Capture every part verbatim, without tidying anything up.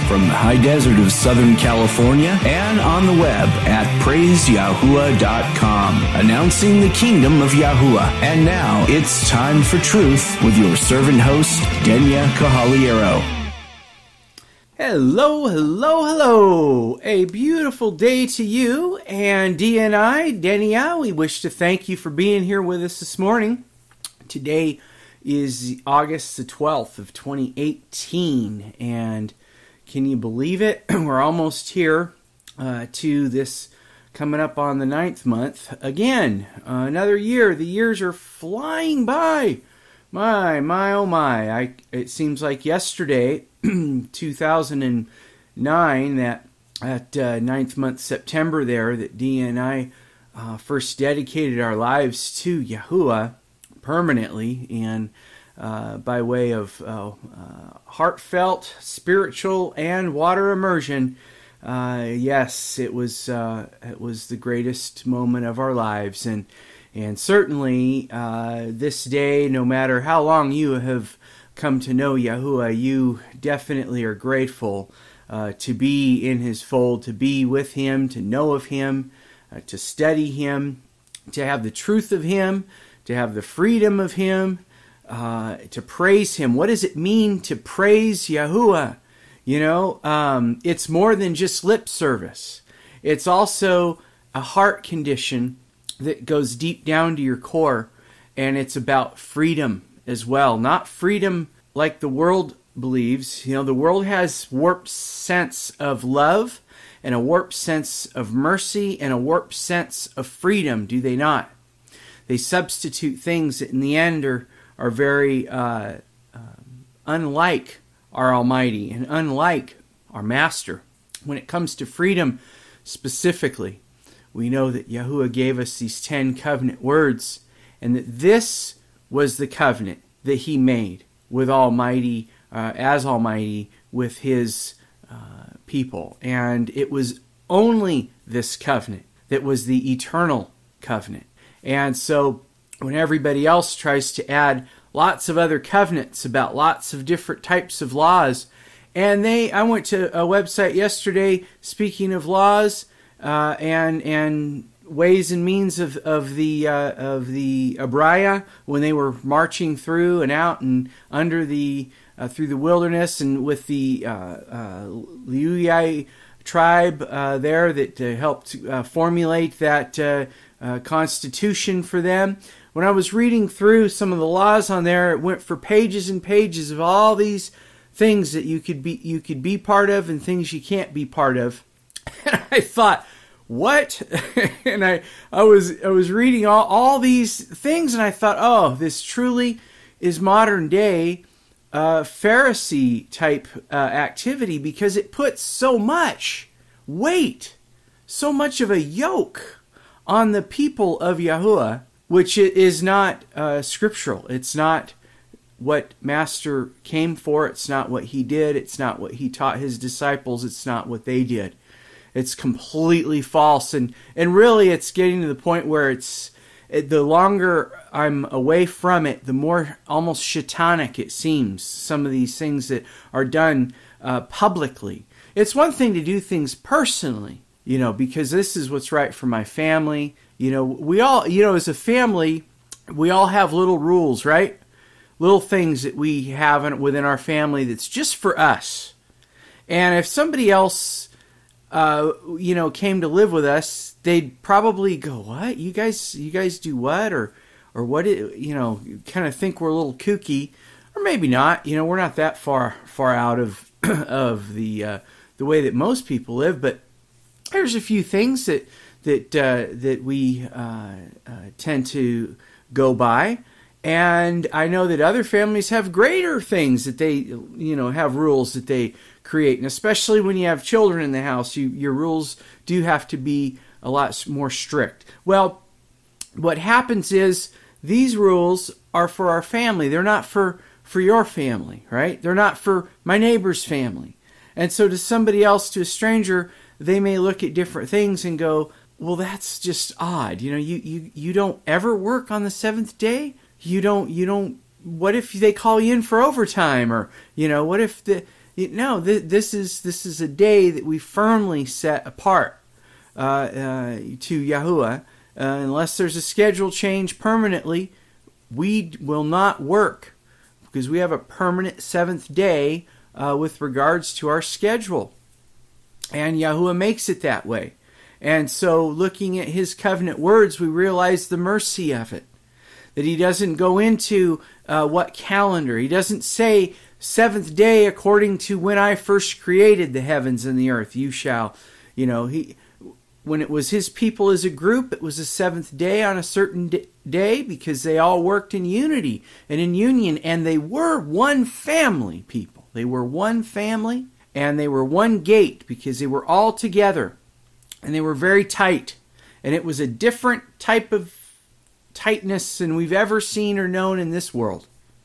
from the high desert of Southern California and on the web at praise yahuwah dot com, announcing the kingdom of Yahuwah. And now it's time for truth with your servant host, Denya Kahaliero. Hello, hello, hello. A beautiful day to you. And D and I, Denya, we wish to thank you for being here with us this morning. Today is August the twelfth of twenty eighteen. And can you believe it? We're almost here uh, to this coming up on the ninth month. Again, uh, another year. The years are flying by. My, my, oh my. I, it seems like yesterday, two thousand nine, that at uh, ninth month September there, that Dee and I uh, first dedicated our lives to Yahuwah permanently, and uh, by way of uh, uh, heartfelt, spiritual, and water immersion. Uh, yes, it was uh, it was the greatest moment of our lives, and and certainly uh, this day, no matter how long you have come to know Yahuwah, you definitely are grateful uh, to be in His fold, to be with Him, to know of Him, uh, to study Him, to have the truth of Him, to have the freedom of Him, uh, to praise Him. What does it mean to praise Yahuwah? You know, um, it's more than just lip service. It's also a heart condition that goes deep down to your core, and it's about freedom as well. Not freedom like the world believes. You know, the world has warped sense of love and a warped sense of mercy and a warped sense of freedom, do they not? They substitute things that in the end are, are very uh, uh, unlike our Almighty and unlike our Master. When it comes to freedom specifically, we know that Yahuwah gave us these ten covenant words, and that this was the covenant that He made with Almighty, uh, as Almighty, with His uh, people. And it was only this covenant that was the eternal covenant. And so when everybody else tries to add lots of other covenants about lots of different types of laws, and they, I went to a website yesterday, speaking of laws, Uh, and and ways and means of of the uh, of the Abraya, when they were marching through and out and under the uh, through the wilderness, and with the uh, uh, Leuyai tribe uh, there that uh, helped uh, formulate that uh, uh, constitution for them. When I was reading through some of the laws on there, it went for pages and pages of all these things that you could be you could be part of and things you can't be part of. And I thought, what? and I, I was, I was reading all, all these things, and I thought, oh, this truly is modern day uh, Pharisee type uh, activity, because it puts so much weight, so much of a yoke on the people of Yahuwah, which is not uh, scriptural. It's not what Master came for. It's not what He did. It's not what He taught His disciples. It's not what they did. It's completely false, and, and really it's getting to the point where it's it, the longer I'm away from it, the more almost satanic it seems, some of these things that are done uh, publicly. It's one thing to do things personally, you know, because this is what's right for my family. You know, we all, you know, as a family, we all have little rules, right? Little things that we have within our family that's just for us. And if somebody else Uh, you know, came to live with us, they'd probably go, "What? You guys, you guys do what?" Or, or what? It, you know, kind of think we're a little kooky, or maybe not. You know, we're not that far, far out of of the uh, the way that most people live. But there's a few things that that uh, that we uh, uh, tend to go by, and I know that other families have greater things that they, you know, have rules that they create, and especially when you have children in the house, you, your rules do have to be a lot more strict. Well, what happens is these rules are for our family. They're not for, for your family, right? They're not for my neighbor's family. And so to somebody else, to a stranger, they may look at different things and go, well, that's just odd. You know, you, you, you don't ever work on the seventh day? You don't, you don't, what if they call you in for overtime? Or, you know, what if the, No, th- this is this is a day that we firmly set apart uh, uh, to Yahuwah. Uh, unless there's a schedule change permanently, we will not work because we have a permanent seventh day uh, with regards to our schedule. And Yahuwah makes it that way. And so looking at his covenant words, we realize the mercy of it. That he doesn't go into uh, what calendar. He doesn't say, seventh day according to when I first created the heavens and the earth. You shall, you know, he... When it was his people as a group, it was the seventh day on a certain day because they all worked in unity and in union. And they were one family, people. They were one family and they were one gate because they were all together. And they were very tight. And it was a different type of tightness than we've ever seen or known in this world.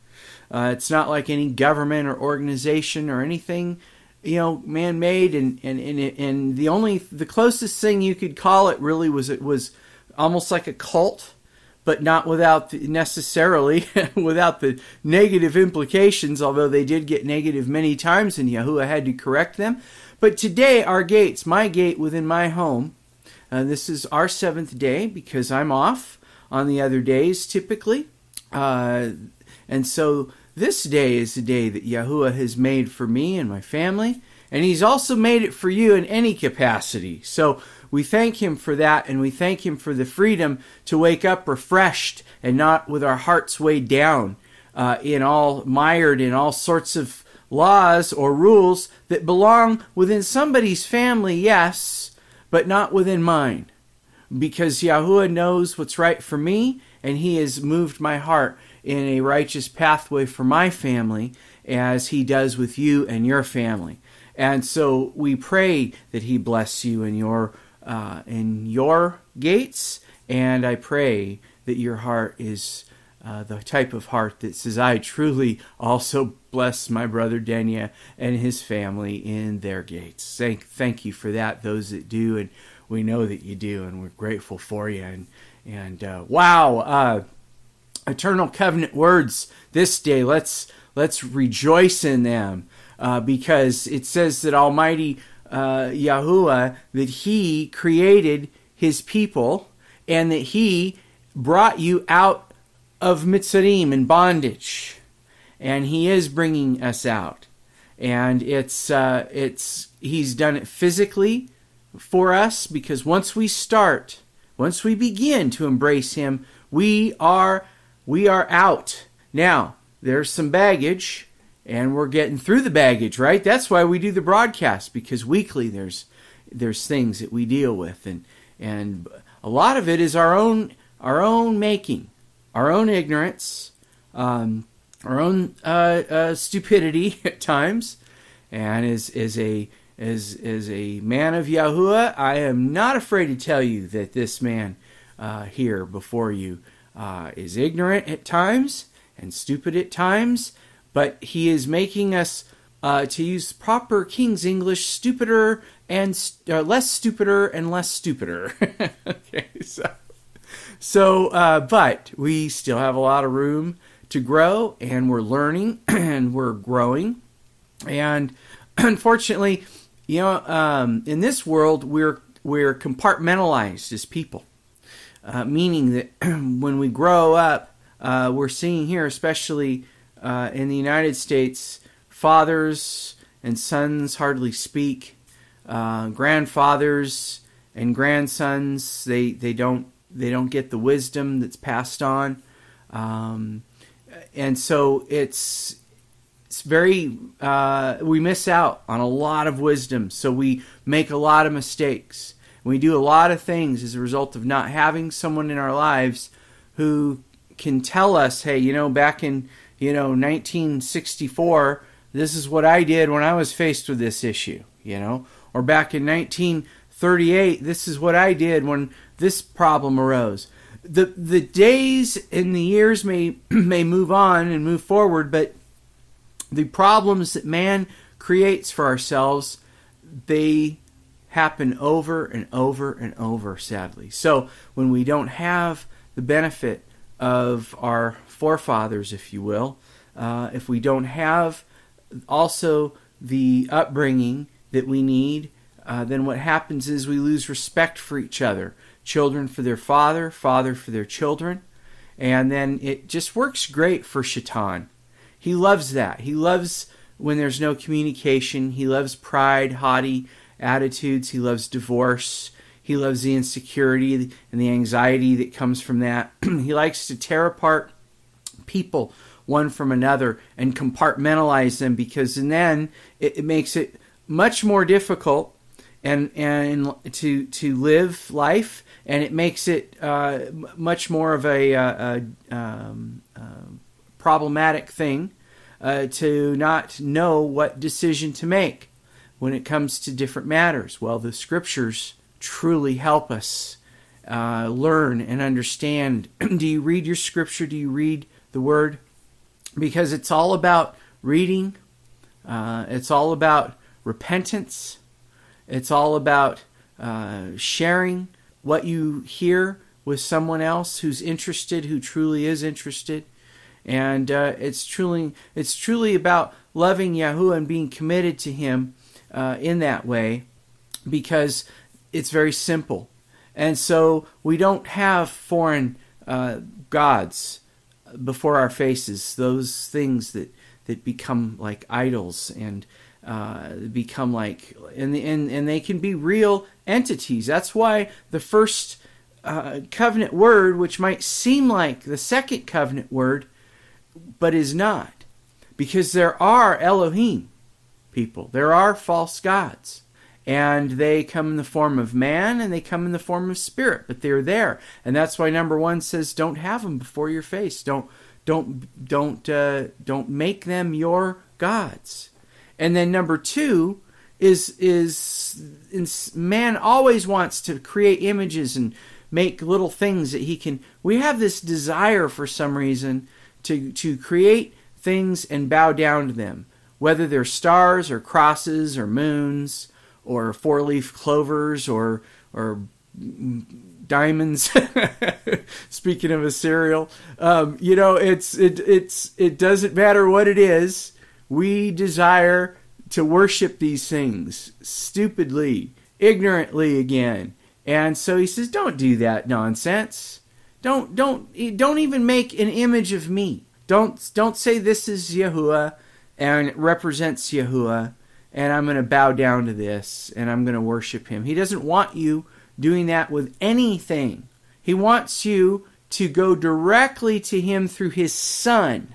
Uh, it's not like any government or organization or anything, you know, man-made, and and and, and the only the closest thing you could call it really was it was almost like a cult, but not without the, necessarily without the negative implications. Although they did get negative many times, and Yahuwah had to correct them. But today, our gates, my gate within my home, uh, this is our seventh day because I'm off on the other days typically, uh, and so. This day is the day that Yahuwah has made for me and my family, and he's also made it for you in any capacity. So we thank him for that, and we thank him for the freedom to wake up refreshed and not with our hearts weighed down, uh, in all mired in all sorts of laws or rules that belong within somebody's family, yes, but not within mine. Because Yahuwah knows what's right for me, and he has moved my heart in a righteous pathway for my family, as he does with you and your family. And so we pray that he bless you in your uh, in your gates, and I pray that your heart is uh, the type of heart that says, I truly also bless my brother Denya and his family in their gates. Thank, thank you for that, those that do, and we know that you do, and we're grateful for you. And, and uh, wow, uh, eternal covenant words this day. Let's let's rejoice in them uh, because it says that Almighty uh, Yahuwah, that he created his people and that he brought you out of Mitzrayim in bondage, and he is bringing us out. And it's uh, it's he's done it physically for us, because once we start, once we begin to embrace him, we are We are out. Now, there's some baggage, and we're getting through the baggage, right? That's why we do the broadcast, because weekly there's there's things that we deal with, and and a lot of it is our own our own making, our own ignorance, um, our own uh, uh, stupidity at times. And as as a as as a man of Yahuwah, I am not afraid to tell you that this man uh, here before you Uh, is ignorant at times and stupid at times, but he is making us, uh, to use proper King's English, stupider and st- uh, less stupider and less stupider. Okay, so, so uh, but we still have a lot of room to grow, and we're learning and we're growing, and unfortunately, you know, um, in this world we're we're compartmentalized as people. Uh, meaning that when we grow up, uh, we're seeing here, especially uh, in the United States, fathers and sons hardly speak. Uh, grandfathers and grandsons, they, they don't they don't get the wisdom that's passed on, um, and so it's it's very uh, we miss out on a lot of wisdom. So we make a lot of mistakes. We do a lot of things as a result of not having someone in our lives who can tell us, hey, you know, back in, you know, nineteen sixty-four, this is what I did when I was faced with this issue, you know, or back in nineteen thirty-eight, this is what I did when this problem arose. The the days and the years may may move on and move forward, but the problems that man creates for ourselves, they happen over and over and over, sadly. So when we don't have the benefit of our forefathers, if you will, uh, if we don't have also the upbringing that we need, uh, then what happens is we lose respect for each other. Children for their father, father for their children. And then it just works great for Shaitan. He loves that. He loves when there's no communication. He loves pride, haughty attitudes. He loves divorce. He loves the insecurity and the anxiety that comes from that. He likes to tear apart people one from another and compartmentalize them, because then it, it makes it much more difficult and and to to live life, and it makes it uh, much more of a, a, a um, uh, problematic thing uh, to not know what decision to make when it comes to different matters. Well, the scriptures truly help us uh, learn and understand. Do you read your scripture? Do you read the Word? Because it's all about reading. Uh, it's all about repentance. It's all about uh, sharing what you hear with someone else who's interested, who truly is interested. And uh, it's truly it's truly about loving Yahuwah and being committed to Him uh, in that way, because it's very simple. And so we don't have foreign uh, gods before our faces, those things that, that become like idols and uh, become like, and, and, and they can be real entities. That's why the first uh, covenant word, which might seem like the second covenant word, but is not. Because there are Elohim people. There are false gods. And they come in the form of man, and they come in the form of spirit, but they're there. And that's why number one says, don't have them before your face. Don't, don't, don't, uh, don't make them your gods. And then number two is is, is man always wants to create images and make little things that he can. We have this desire for some reason to to create things and bow down to them, whether they're stars or crosses or moons or four-leaf clovers or or diamonds. Speaking of a cereal, um, you know, it's it it's it doesn't matter what it is. We desire to worship these things stupidly, ignorantly again. And so he says, don't do that nonsense. Don't don't don't even make an image of me. Don't don't say this is Yahuwah and it represents Yahuwah, and I'm going to bow down to this and I'm going to worship him. He doesn't want you doing that with anything. He wants you to go directly to him through his Son.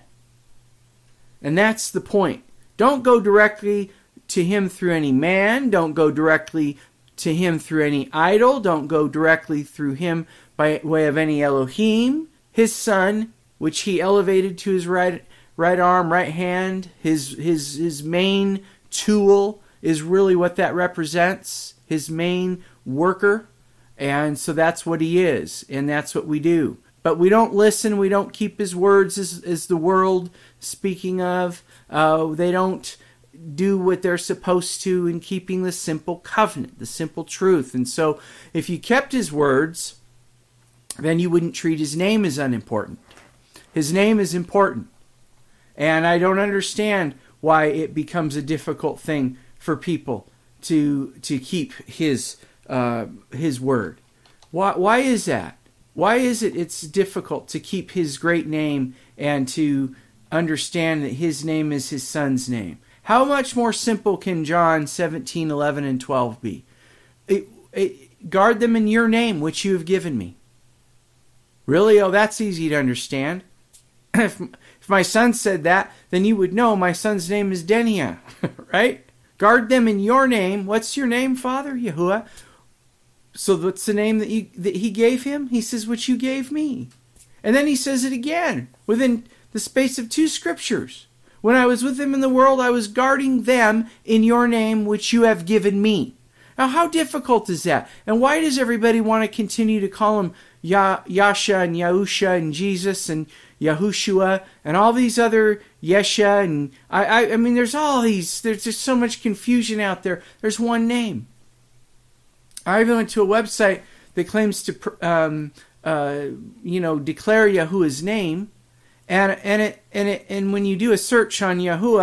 And that's the point. Don't go directly to him through any man. Don't go directly to him through any idol. Don't go directly through him by way of any Elohim. His Son, which he elevated to his right right arm, right hand, his his his main tool is really what that represents, his main worker. And so that's what he is, and that's what we do. But we don't listen, we don't keep his words as, as the world speaking of. Uh, they don't do what they're supposed to in keeping the simple covenant, the simple truth. And so if you kept his words, then you wouldn't treat his name as unimportant. His name is important. And I don't understand why it becomes a difficult thing for people to to keep his uh, his word. Why why is that? Why is it it's difficult to keep his great name and to understand that his name is his Son's name? How much more simple can John seventeen, eleven, and twelve be? It, it, guard them in your name, which you have given me. Really? Oh, that's easy to understand. if, if my son said that, then you would know my son's name is Denia, right? Guard them in your name. What's your name, Father? Yahuwah. So what's the name that, you, that he gave him? He says, which you gave me. And then he says it again within the space of two scriptures. When I was with them in the world, I was guarding them in your name, which you have given me. Now, how difficult is that? And why does everybody want to continue to call him Ya- Yasha and Yahusha and Jesus and Yahushua and all these other Yesha? And I, I, I mean, there's all these, there's just so much confusion out there. There's one name. I even went to a website that claims to, um, uh, you know, declare Yahuwah's name. And and it and it and when you do a search on Yahuwah,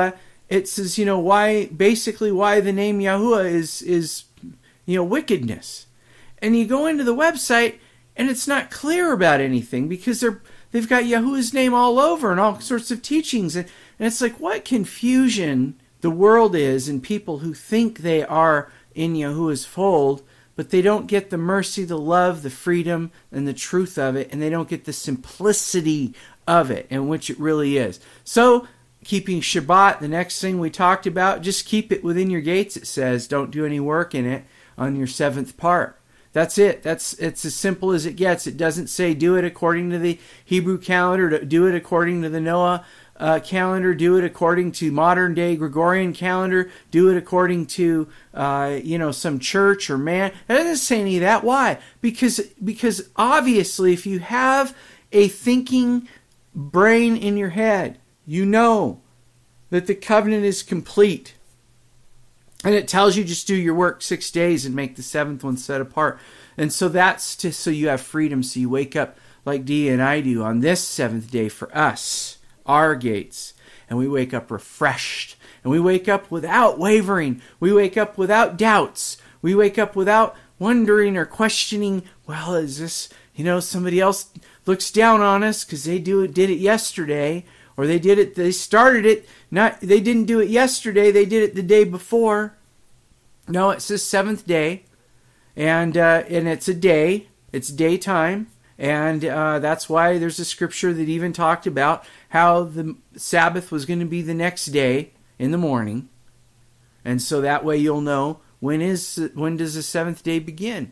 it says, you know, why, basically why the name Yahuwah is, is, you know, wickedness. And you go into the website and it's not clear about anything because they're, they've got Yahuwah's name all over and all sorts of teachings. And, and it's like, what confusion the world is in people who think they are in Yahuwah's fold, but they don't get the mercy, the love, the freedom, and the truth of it, and they don't get the simplicity of it, in which it really is. So, keeping Shabbat, the next thing we talked about, just keep it within your gates, it says. Don't do any work in it on your seventh part. That's it. That's it's as simple as it gets. It doesn't say do it according to the Hebrew calendar, do it according to the Noah Uh, calendar, do it according to modern day Gregorian calendar, do it according to uh, you know, some church or man. It doesn't say any of that. Why? Because because obviously if you have a thinking brain in your head, you know that the covenant is complete. And it tells you just do your work six days and make the seventh one set apart. And so that's to, so you have freedom, so you wake up like Dia and I do on this seventh day for us, our gates, and we wake up refreshed, and we wake up without wavering, we wake up without doubts, we wake up without wondering or questioning, well, is this, you know, somebody else looks down on us because they do it, did it yesterday, or they did it, they started it, not, they didn't do it yesterday, they did it the day before. No, it says seventh day, and uh, and it's a day, it's daytime. And uh, that's why there's a scripture that even talked about how the Sabbath was going to be the next day in the morning. And so that way you'll know when is when does the seventh day begin.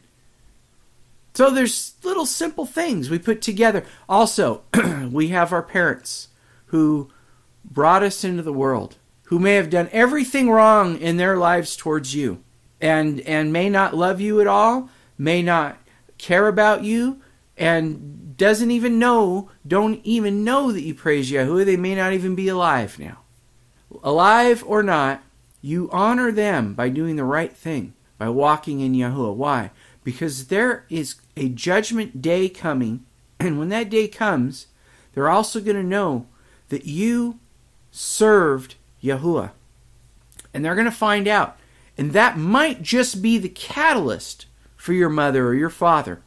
So there's little simple things we put together. Also, we have our parents who brought us into the world, who may have done everything wrong in their lives towards you, and, and may not love you at all, may not care about you, and doesn't even know, don't even know that you praise Yahuwah. They may not even be alive now. Alive or not, you honor them by doing the right thing, by walking in Yahuwah. Why? Because there is a judgment day coming, and when that day comes, they're also going to know that you served Yahuwah. And they're going to find out. And that might just be the catalyst for your mother or your father,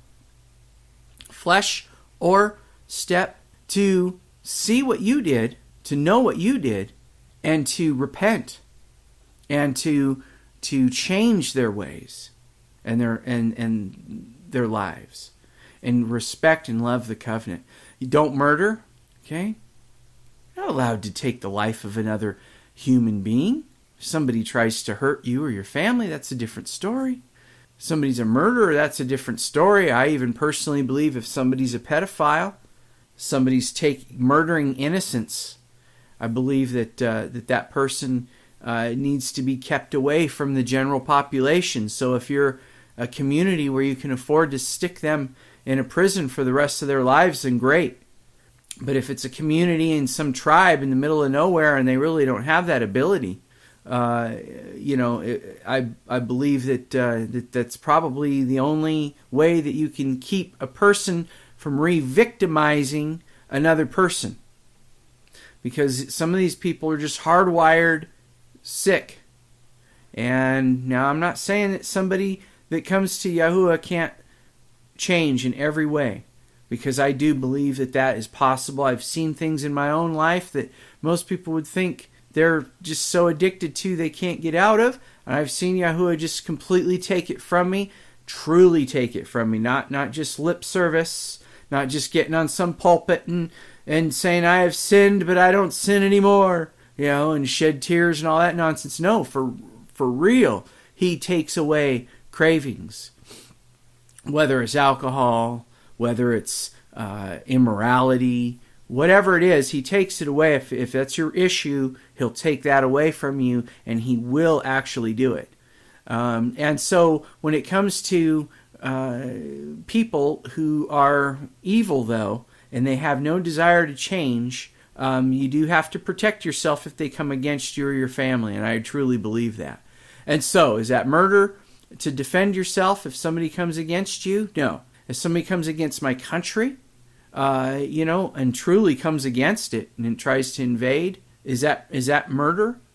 flesh or step, to see what you did, to know what you did, and to repent, and to to change their ways and their and and their lives, and respect and love the covenant. You don't murder, okay? You're not allowed to take the life of another human being. If somebody tries to hurt you or your family, that's a different story. If somebody's a murderer, that's a different story. I even personally believe if somebody's a pedophile, somebody's take, murdering innocents, I believe that uh, that, that person uh, needs to be kept away from the general population. So if you're a community where you can afford to stick them in a prison for the rest of their lives, then great. But if it's a community in some tribe in the middle of nowhere and they really don't have that ability, Uh, you know, I I believe that, uh, that that's probably the only way that you can keep a person from re-victimizing another person. Because some of these people are just hardwired sick. And now I'm not saying that somebody that comes to Yahuwah can't change in every way, because I do believe that that is possible. I've seen things in my own life that most people would think they're just so addicted to they can't get out of. And I've seen Yahuwah just completely take it from me, truly take it from me. Not not just lip service, not just getting on some pulpit and, and saying I have sinned, but I don't sin anymore, you know, and shed tears and all that nonsense. No, for for real, he takes away cravings. Whether it's alcohol, whether it's uh, immorality, whatever it is, he takes it away. If, if that's your issue, he'll take that away from you, and he will actually do it. Um, and so when it comes to uh, people who are evil, though, and they have no desire to change, um, you do have to protect yourself if they come against you or your family, and I truly believe that. And so, is that murder to defend yourself if somebody comes against you? No. If somebody comes against my country, Uh, you know, and truly comes against it and tries to invade, is that is that murder?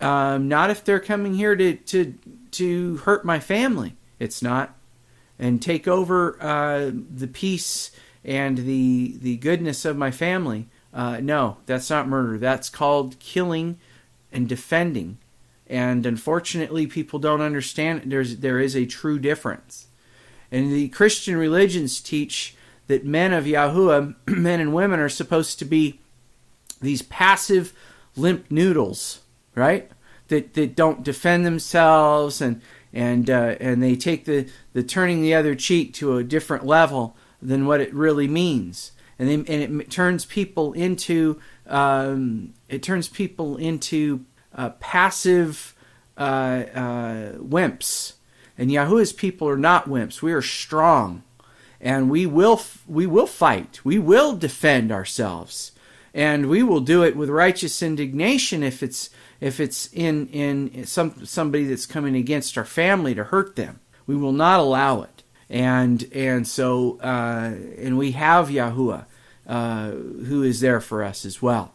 Um, not if they're coming here to, to, to hurt my family. It's not. And take over uh, the peace and the the goodness of my family. Uh, no, that's not murder. That's called killing and defending. And unfortunately, people don't understand it. There's, there is a true difference. And the Christian religions teach that men of Yahuwah, men and women, are supposed to be these passive, limp noodles, right? That that don't defend themselves, and and uh, and they take the, the turning the other cheek to a different level than what it really means, and they, and it turns people into um, it turns people into uh, passive uh, uh, wimps. And Yahuwah's people are not wimps. We are strong, and we will we will fight. We will defend ourselves, and we will do it with righteous indignation if it's if it's in in some somebody that's coming against our family to hurt them. We will not allow it. And and so uh, and we have Yahuwah uh, who is there for us as well,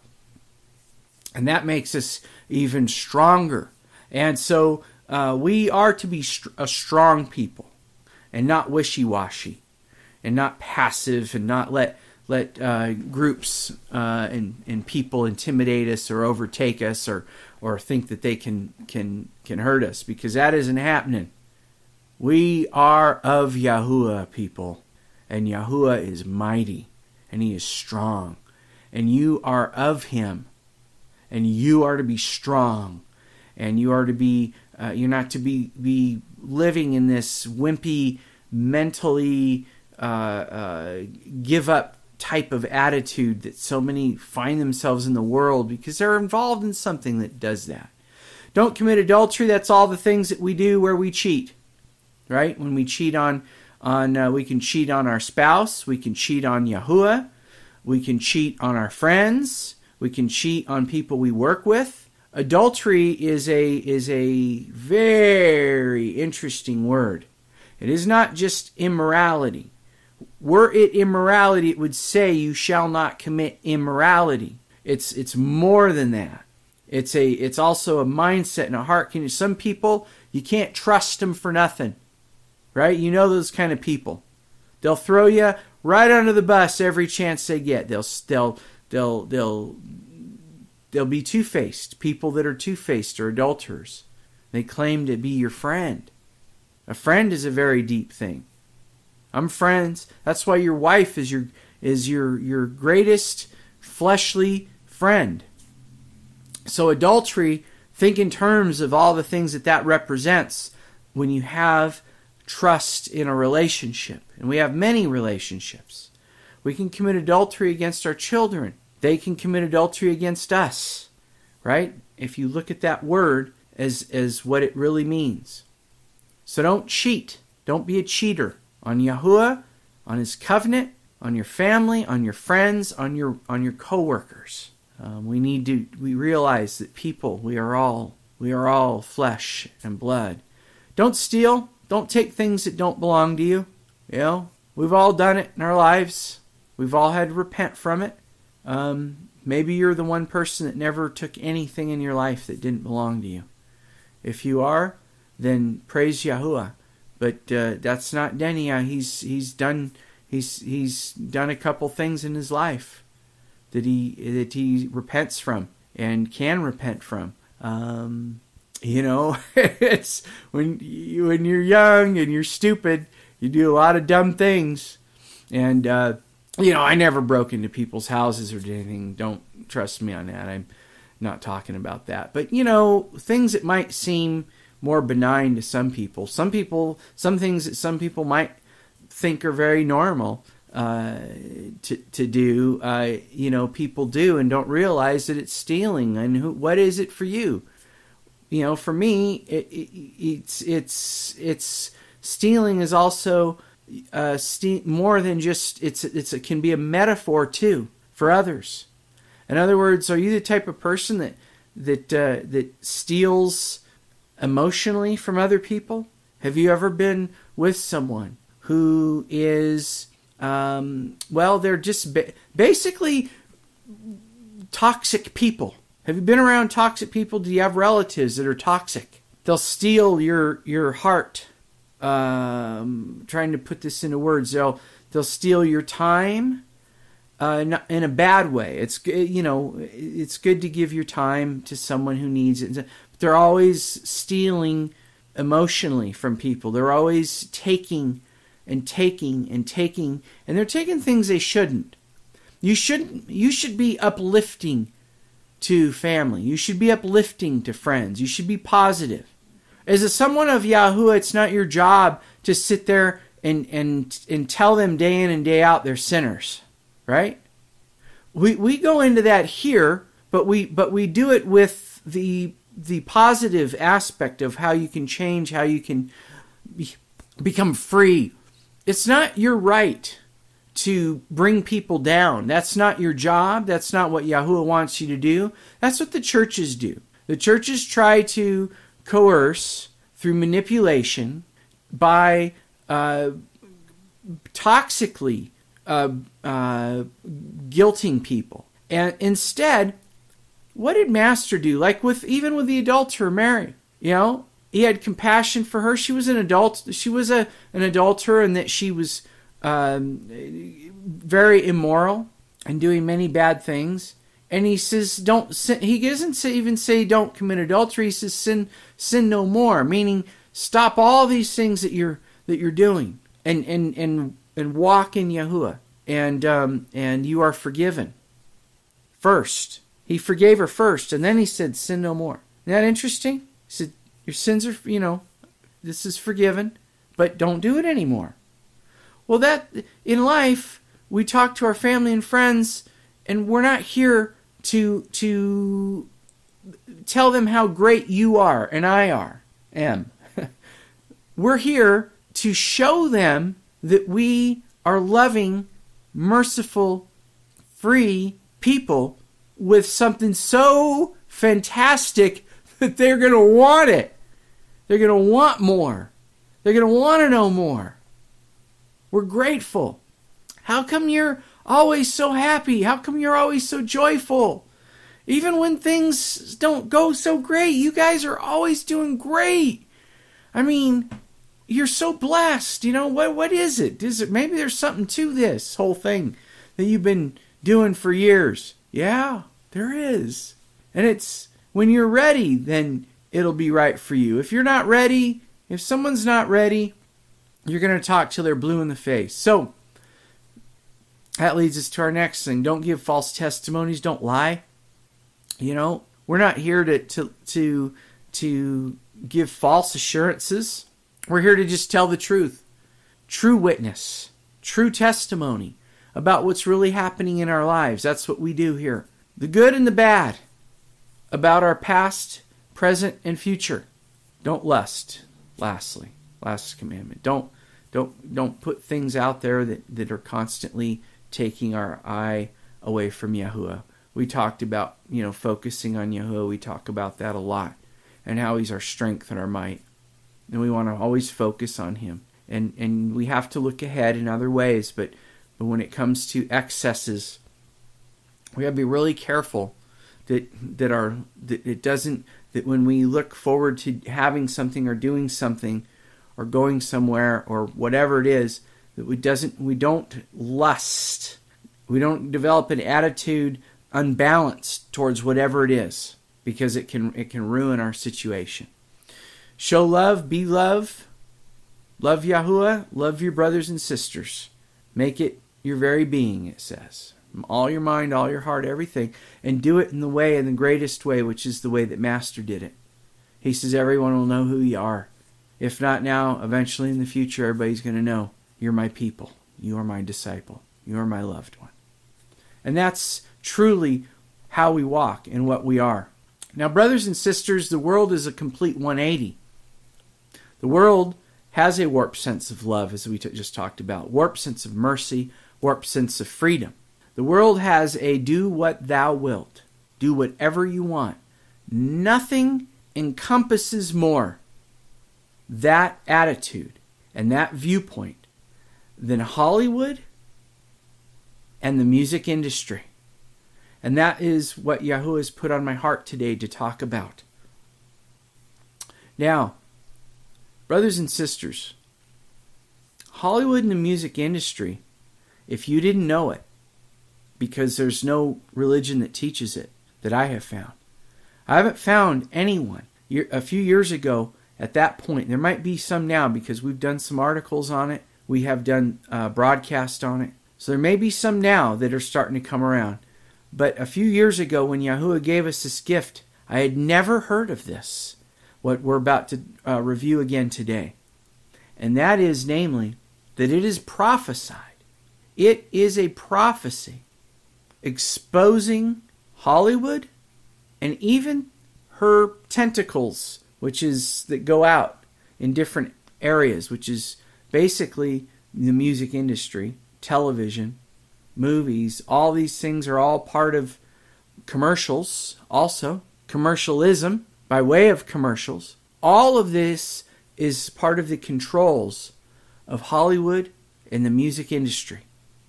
and that makes us even stronger. And so. Uh, we are to be st- a strong people, and not wishy-washy, and not passive, and not let let uh, groups uh, and and people intimidate us or overtake us or or think that they can can can hurt us, because that isn't happening. We are of Yahuwah, people, and Yahuwah is mighty, and He is strong, and you are of Him, and you are to be strong, and you are to be. Uh, you're not to be be living in this wimpy, mentally uh, uh, give up type of attitude that so many find themselves in the world because they're involved in something that does that. Don't commit adultery. That's all the things that we do where we cheat, right? When we cheat on on, uh, we can cheat on our spouse. We can cheat on Yahuwah. We can cheat on our friends. We can cheat on people we work with. Adultery is a is a very interesting word. It is not just immorality. Were it immorality, it would say you shall not commit immorality. It's it's more than that. It's a it's also a mindset and a heart. Can you, some people you can't trust them for nothing, right? You know those kind of people. They'll throw you right under the bus every chance they get. They'll they'll they'll they'll. They'll be two-faced, people that are two-faced or adulterers. They claim to be your friend. A friend is a very deep thing. I'm friends. That's why your wife is your is your your greatest fleshly friend. So adultery, think in terms of all the things that that represents when you have trust in a relationship. And we have many relationships. We can commit adultery against our children. They can commit adultery against us, right? If you look at that word as, as what it really means. So don't cheat. Don't be a cheater on Yahuwah, on His covenant, on your family, on your friends, on your on your coworkers. Um, we need to we realize that people, we are all we are all flesh and blood. Don't steal. Don't take things that don't belong to you. You know, we've all done it in our lives. We've all had to repent from it. Um, maybe you're the one person that never took anything in your life that didn't belong to you. If you are, then praise Yahuwah. But uh, that's not Denia. He's he's done he's he's done a couple things in his life that he that he repents from and can repent from. Um, you know, it's when you, when you're young and you're stupid, you do a lot of dumb things, and. Uh, You know, I never broke into people's houses or did anything. Don't trust me on that. I'm not talking about that. But, you know, things that might seem more benign to some people. Some people, some things that some people might think are very normal uh, to to do, uh, you know, people do and don't realize that it's stealing. And who, what is it for you? You know, for me, it, it, it's it's it's stealing is also... Uh, ste- more than just it's it's it can be a metaphor too for others. In other words, are you the type of person that that uh, that steals emotionally from other people? Have you ever been with someone who is um, well, they're just ba- basically toxic people, Have you been around toxic people? Do you have relatives that are toxic? They'll steal your your heart. Um, trying to put this into words. They'll they'll steal your time uh, in a bad way. It's you know it's good to give your time to someone who needs it. But they're always stealing emotionally from people. They're always taking and taking and taking, and they're taking things they shouldn't. You shouldn't. You should be uplifting to family. You should be uplifting to friends. You should be positive. As a someone of Yahuwah, it's not your job to sit there and and and tell them day in and day out they're sinners, right? We we go into that here, but we but we do it with the the positive aspect of how you can change, how you can be, become free. It's not your right to bring people down. That's not your job. That's not what Yahuwah wants you to do. That's what the churches do. The churches try to coerce through manipulation by uh, toxically uh, uh, guilting people. And instead, what did Master do? Like with even with the adulterer Mary, you know, he had compassion for her. She was an adult. She was a an adulterer, and that she was um, very immoral and doing many bad things. And he says, "Don't." Sin. He doesn't say, even say, "Don't commit adultery." He says, "Sin, sin no more." Meaning, stop all these things that you're that you're doing, and and and and walk in Yahuwah, and um, and you are forgiven. First, he forgave her first, and then he said, "Sin no more." Isn't that interesting? He said, "Your sins are, you know, this is forgiven, but don't do it anymore." Well, that in life, we talk to our family and friends, and we're not here to to tell them how great you are and I are am. We're here to show them that we are loving, merciful, free people with something so fantastic that they're going to want it. They're going to want more. They're going to want to know more. We're grateful. How come you're always so happy? How come you're always so joyful? Even when things don't go so great, you guys are always doing great. I mean, you're so blessed. You know, what? what is it? Is it maybe there's something to this whole thing that you've been doing for years? Yeah, there is. And it's when you're ready, then it'll be right for you. If you're not ready, if someone's not ready, you're going to talk till they're blue in the face. So, that leads us to our next thing. Don't give false testimonies. Don't lie. You know, we're not here to to to to give false assurances. We're here to just tell the truth. True witness. True testimony about what's really happening in our lives. That's what we do here. The good and the bad. About our past, present, and future. Don't lust. Lastly. Last commandment. Don't don't don't put things out there that, that are constantly taking our eye away from Yahuwah. We talked about, you know, focusing on Yahuwah. We talk about that a lot. And how he's our strength and our might. And we want to always focus on him. And and we have to look ahead in other ways. But, but when it comes to excesses, we have to be really careful that that our that it doesn't that when we look forward to having something or doing something or going somewhere or whatever it is, that we doesn't we don't lust. We don't develop an attitude unbalanced towards whatever it is, because it can it can ruin our situation. Show love, be love, love Yahuwah, love your brothers and sisters. Make it your very being, it says. All your mind, all your heart, everything. And do it in the way, in the greatest way, which is the way that Master did it. He says everyone will know who you are. If not now, eventually in the future, everybody's going to know you're my people. You are my disciple. You are my loved one. And that's truly how we walk and what we are. Now, brothers and sisters, the world is a complete one eighty. The world has a warped sense of love, as we t- just talked about. Warped sense of mercy, warped sense of freedom. The world has a do what thou wilt. Do whatever you want. Nothing encompasses more that attitude and that viewpoint than Hollywood and the music industry. And that is what Yahuwah has put on my heart today to talk about. Now, brothers and sisters, Hollywood and the music industry, if you didn't know it, because there's no religion that teaches it that I have found. I haven't found anyone. A few years ago, at that point, there might be some now because we've done some articles on it. We have done uh, broadcasts on it. So there may be some now that are starting to come around. But a few years ago when Yahuwah gave us this gift, I had never heard of this, what we're about to uh, review again today. And that is, namely, that it is prophesied. It is a prophecy exposing Hollywood and even her tentacles, which is that go out in different areas, which is basically the music industry, television, movies. All these things are all part of commercials, also commercialism by way of commercials. All of this is part of the controls of Hollywood and the music industry.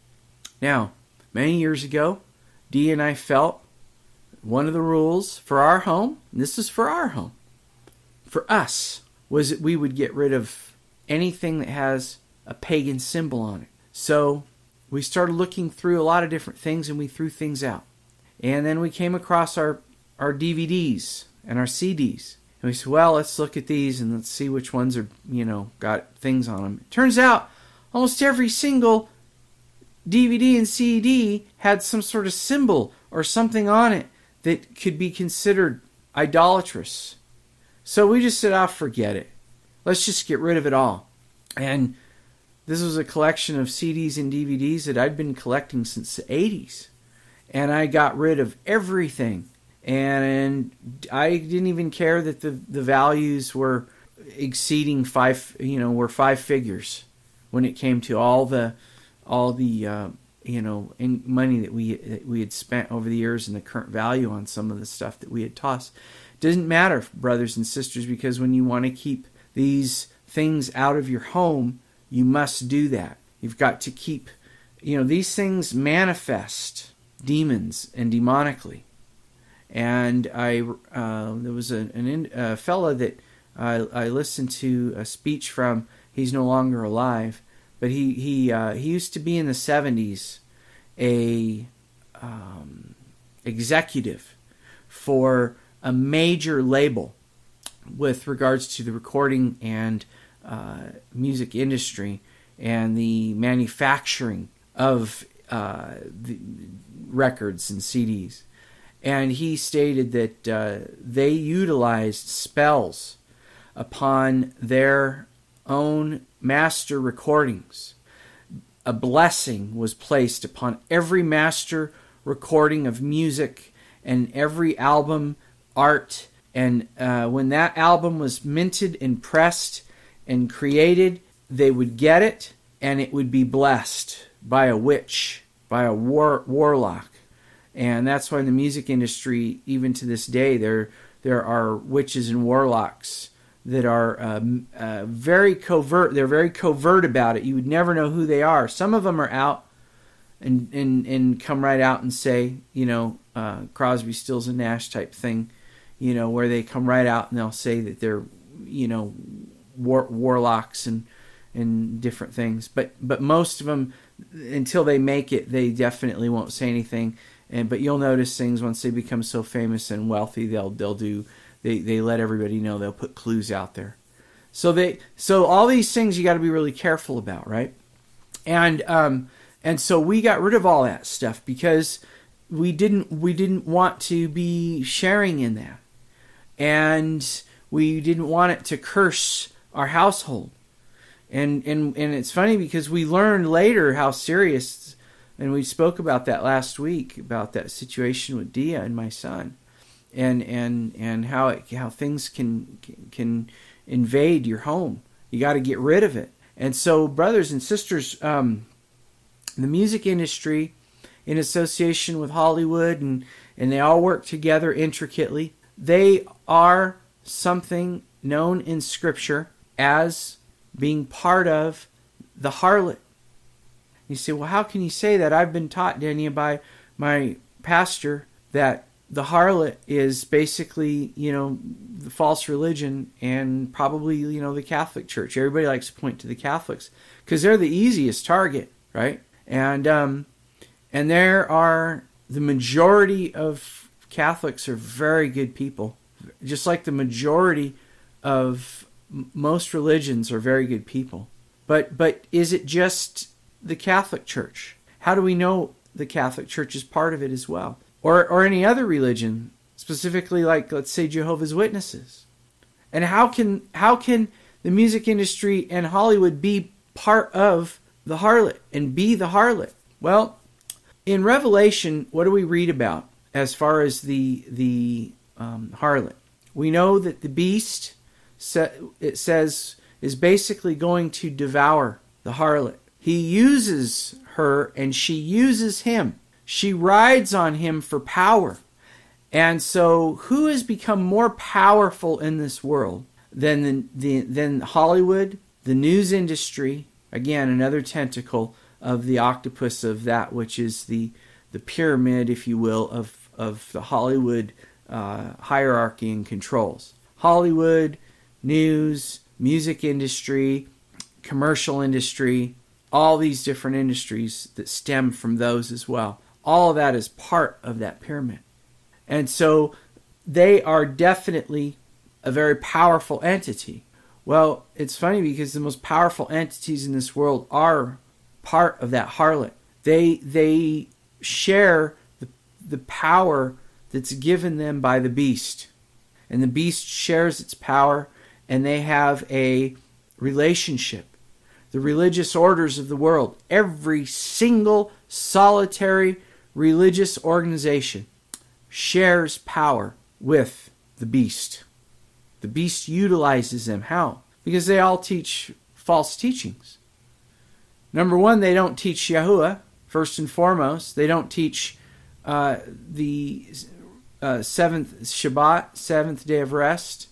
Now, many years ago, Dee and I felt one of the rules for our home, and this is for our home, for us, was that we would get rid of anything that has a pagan symbol on it. So we started looking through a lot of different things, and we threw things out. And then we came across our, our D V Ds and our C Ds. And we said, well, let's look at these and let's see which ones are, you know, got things on them. It turns out almost every single D V D and C D had some sort of symbol or something on it that could be considered idolatrous. So we just said, ah, forget it. Let's just get rid of it all. And this was a collection of C Ds and D V Ds that I'd been collecting since the eighties. And I got rid of everything. And I didn't even care that the, the values were exceeding five, you know, were five figures when it came to all the, all the, uh, you know, in money that we that we had spent over the years and the current value on some of the stuff that we had tossed. It doesn't matter, brothers and sisters, because when you want to keep these things out of your home, you must do that. You've got to keep, you know, these things manifest demons and demonically. And I, uh, there was a, an, a fella that I, I listened to a speech from. He's no longer alive, but he he uh, he used to be in the seventies a um, executive for a major label with regards to the recording and uh, music industry and the manufacturing of uh, the records and C Ds. And he stated that uh, they utilized spells upon their own master recordings. A blessing was placed upon every master recording of music and every album art. And uh, when that album was minted and pressed and created, they would get it and it would be blessed by a witch, by a war warlock. And that's why in the music industry, even to this day, there there are witches and warlocks that are um, uh, very covert. They're very covert about it. You would never know who they are. Some of them are out and and, and come right out and say, you know, uh, Crosby, Stills, and Nash type thing, you know, where they come right out and they'll say that they're, you know, war, warlocks and and different things. But but most of them, until they make it, they definitely won't say anything. And but you'll notice things once they become so famous and wealthy, they'll they'll do they, they let everybody know. They'll put clues out there. So they so all these things you got to be really careful about, right? And um and so we got rid of all that stuff because we didn't we didn't want to be sharing in that, and we didn't want it to curse our household. And and and it's funny because we learned later how serious. And we spoke about that last week, about that situation with Dia and my son, and and and how it, how things can can invade your home. You got to get rid of it. And so, brothers and sisters, um, the music industry, in association with Hollywood, and and they all work together intricately. They are something known in Scripture as being part of the harlot. You say, well, how can you say that? I've been taught, Dania, by my pastor that the harlot is basically, you know, the false religion and probably, you know, the Catholic Church. Everybody likes to point to the Catholics because they're the easiest target, right? And um, and there are the majority of Catholics are very good people, just like the majority of m- most religions are very good people. But but is it just the Catholic Church? How do we know the Catholic Church is part of it as well? Or or any other religion, specifically like, let's say, Jehovah's Witnesses? And how can how can the music industry and Hollywood be part of the harlot and be the harlot? Well, in Revelation, what do we read about as far as the the um, harlot? We know that the beast, it says, is basically going to devour the harlot. He uses her and she uses him. She rides on him for power. And so who has become more powerful in this world than the, the, than Hollywood, the news industry, again, another tentacle of the octopus of that which is the, the pyramid, if you will, of, of the Hollywood uh, hierarchy and controls. Hollywood, news, music industry, commercial industry, all these different industries that stem from those as well. All of that is part of that pyramid. And so they are definitely a very powerful entity. Well, it's funny because the most powerful entities in this world are part of that harlot. They they share the, the power that's given them by the beast. And the beast shares its power, and they have a relationship. The religious orders of the world, every single solitary religious organization shares power with the beast. The beast utilizes them. How? Because they all teach false teachings. Number one, they don't teach Yahuwah, first and foremost. They don't teach uh, the uh, seventh Shabbat, seventh day of rest.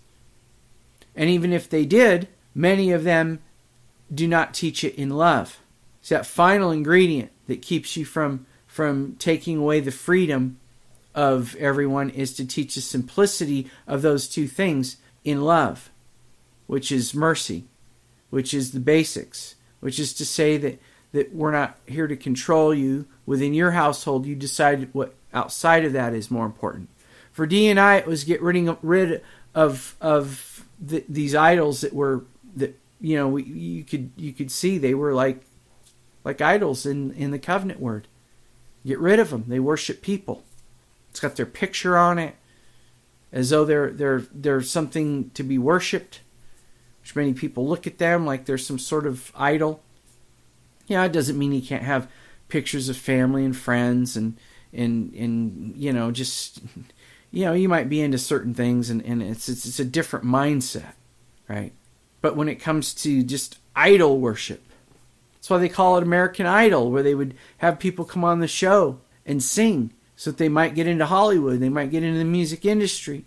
And even if they did, many of them do not teach it in love. It's that final ingredient that keeps you from, from taking away the freedom of everyone is to teach the simplicity of those two things in love, which is mercy, which is the basics, which is to say that, that we're not here to control you. Within your household, you decide what outside of that is more important. For D and I, it was get rid, rid of of the, these idols that were that you know we, you could you could see they were like like idols in, in the covenant word. Get rid of them. They worship people. It's got their picture on it, as though they're they're they're something to be worshipped. Which many people look at them like they're some sort of idol. Yeah, it doesn't mean you can't have pictures of family and friends and and and you know just you know you might be into certain things and, and it's, it's it's a different mindset, right? But when it comes to just idol worship, that's why they call it American Idol, where they would have people come on the show and sing so that they might get into Hollywood, they might get into the music industry.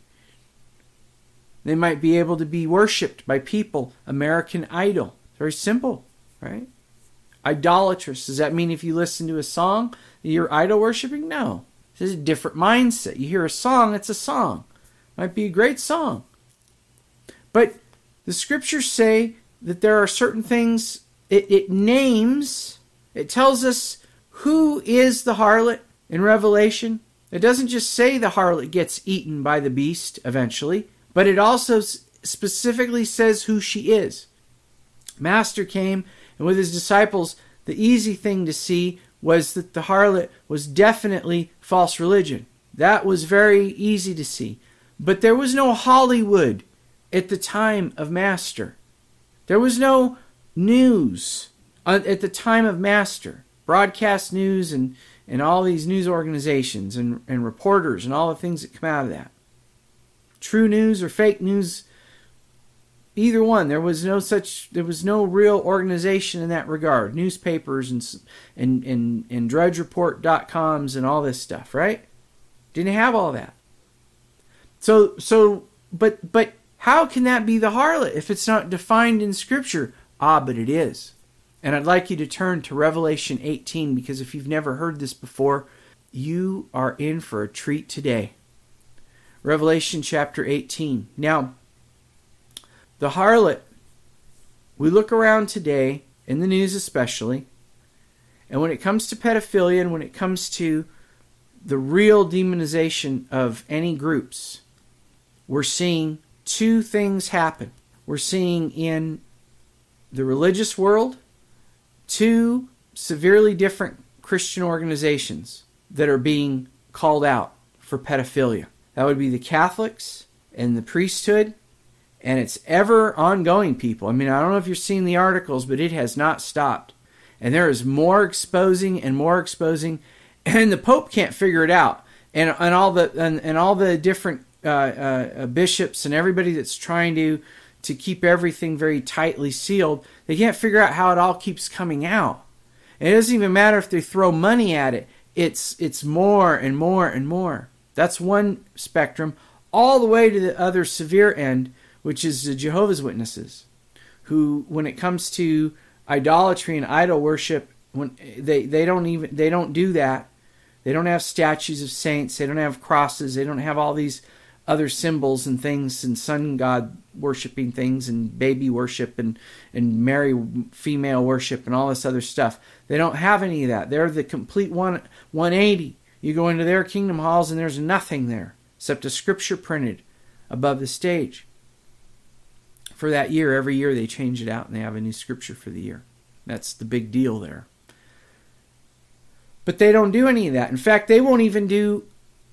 They might be able to be worshipped by people. American Idol. Very simple, right? Idolatrous. Does that mean if you listen to a song, you're idol worshiping? No. This is a different mindset. You hear a song, it's a song. Might be a great song. But the scriptures say that there are certain things, it, it names, it tells us who is the harlot in Revelation. It doesn't just say the harlot gets eaten by the beast eventually, but it also specifically says who she is. Master came, and with his disciples, the easy thing to see was that the harlot was definitely false religion. That was very easy to see. But there was no Hollywood at the time of Master. There was no news at the time of Master. Broadcast news and, and all these news organizations and, and reporters and all the things that come out of that. True news or fake news, either one. There was no such. There was no real organization in that regard. Newspapers and and and, and drudge report dot coms and all this stuff, right? Didn't have all that. So so, but but how can that be the harlot if it's not defined in Scripture? Ah, but it is. And I'd like you to turn to Revelation eighteen, because if you've never heard this before, you are in for a treat today. Revelation chapter eighteen. Now, the harlot, we look around today, in the news especially, and when it comes to pedophilia and when it comes to the real demonization of any groups, we're seeing two things happen. We're seeing in the religious world two severely different Christian organizations that are being called out for pedophilia. That would be the Catholics and the priesthood, and it's ever ongoing, people. I mean, I don't know if you're seeing the articles, but it has not stopped. And there is more exposing and more exposing, and the Pope can't figure it out. And and all the and, and all the different uh, uh, bishops and everybody that's trying to to keep everything very tightly sealed, they can't figure out how it all keeps coming out. And it doesn't even matter if they throw money at it. It's it's more and more and more. That's one spectrum, all the way to the other severe end, which is the Jehovah's Witnesses, who, when it comes to idolatry and idol worship, when they, they don't even they don't do that. They don't have statues of saints. They don't have crosses. They don't have all these other symbols and things and sun god worshiping things and baby worship and, and Mary female worship and all this other stuff. They don't have any of that. They're the complete one, 180. You go into their kingdom halls and there's nothing there except a scripture printed above the stage. For that year, every year they change it out and they have a new scripture for the year. That's the big deal there. But they don't do any of that. In fact, they won't even do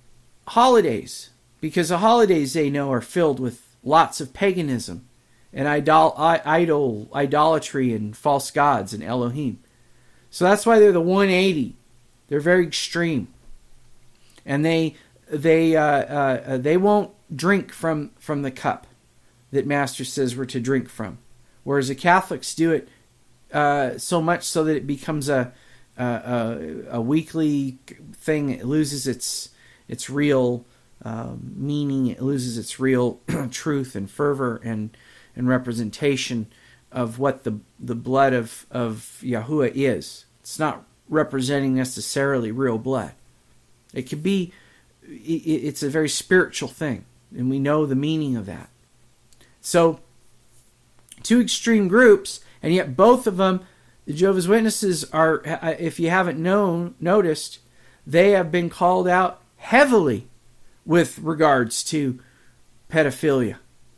holidays, because the holidays they know are filled with lots of paganism and idol, idol idolatry and false gods and Elohim. So that's why they're the one eighty. They're very extreme, and they they uh, uh, they won't drink from from the cup that Master says we're to drink from, whereas the Catholics do it uh, so much so that it becomes a a, a weekly thing. It loses its its real um, meaning. It loses its real truth and fervor and and representation of what the the blood of of Yahuwah is. It's not representing necessarily real blood. It could be. It's a very spiritual thing, and we know the meaning of that. So, two extreme groups, and yet both of them, the Jehovah's Witnesses are, if you haven't known, noticed, they have been called out heavily with regards to pedophilia.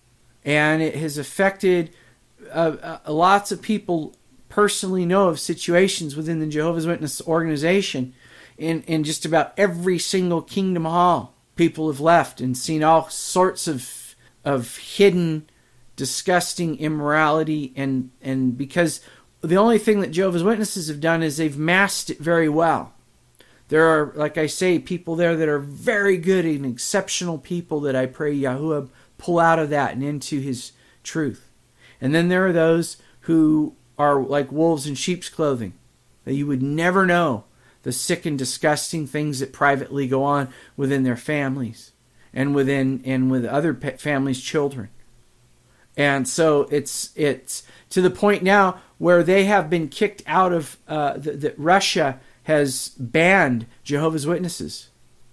And it has affected, uh, uh, lots of people personally know of situations within the Jehovah's Witness organization in, in just about every single kingdom hall. People have left and seen all sorts of, of hidden disgusting immorality, and and because the only thing that Jehovah's Witnesses have done is they've masked it very well. There are, like I say, people there that are very good and exceptional people that I pray Yahuwah pull out of that and into his truth. And then there are those who are like wolves in sheep's clothing, that you would never know the sick and disgusting things that privately go on within their families and within and with other families' children. And so it's it's to the point now where they have been kicked out of, uh, that Russia has banned Jehovah's Witnesses.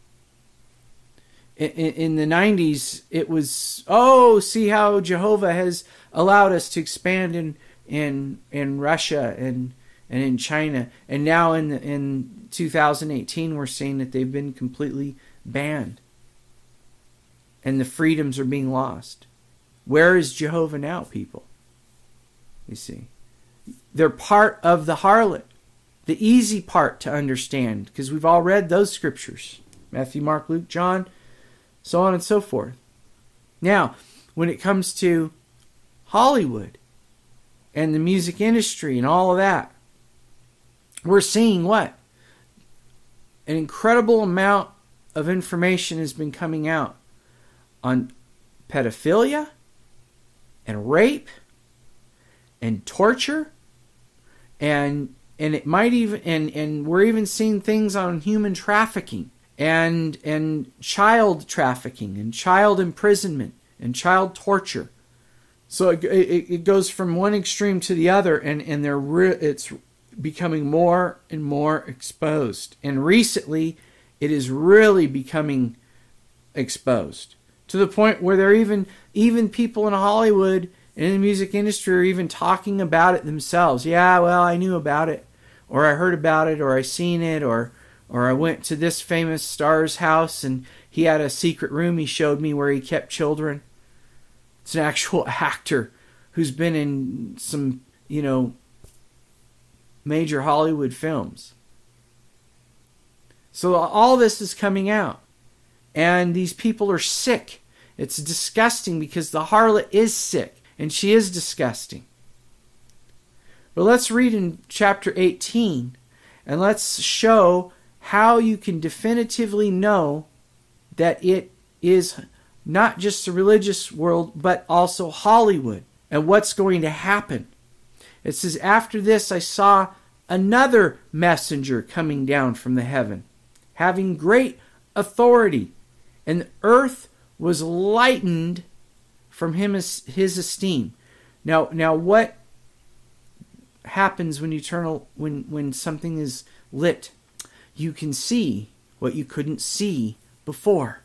In, in, in the nineties, it was, oh, see how Jehovah has allowed us to expand in in in Russia and and in China. And now in in two thousand eighteen, we're seeing that they've been completely banned, and the freedoms are being lost. Where is Jehovah now, people? You see, they're part of the harlot, the easy part to understand, because we've all read those scriptures: Matthew, Mark, Luke, John, so on and so forth. Now, when it comes to Hollywood and the music industry and all of that, we're seeing what? An incredible amount of information has been coming out on pedophilia and rape and torture, and and it might even and, and we're even seeing things on human trafficking and and child trafficking and child imprisonment and child torture. So it, it, it goes from one extreme to the other, and and they're re- it's becoming more and more exposed. And recently, it is really becoming exposed to the point where there are even even people in Hollywood and in the music industry are even talking about it themselves. Yeah, well, I knew about it, or I heard about it, or I seen it, or or I went to this famous star's house and he had a secret room he showed me where he kept children. It's an actual actor who's been in some, you know, major Hollywood films. So all this is coming out. And these people are sick. It's disgusting because the harlot is sick. And she is disgusting. But let's read in chapter eighteen. And let's show how you can definitively know that it is not just the religious world, but also Hollywood. And what's going to happen. It says, after this I saw another messenger coming down from the heaven, having great authority, and the earth was lightened from him his, his esteem. Now, now what happens when you turn a, when when something is lit? You can see what you couldn't see before.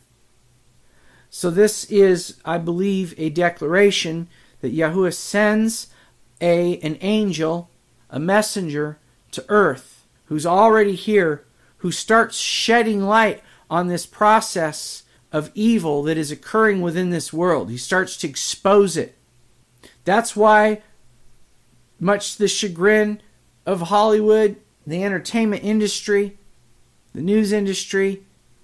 So this is, I believe, a declaration that Yahuwah sends a an angel, a messenger to earth, who's already here, who starts shedding light on this process of evil that is occurring within this world. He starts to expose it. That's why, much to the chagrin of Hollywood, the entertainment industry, the news industry,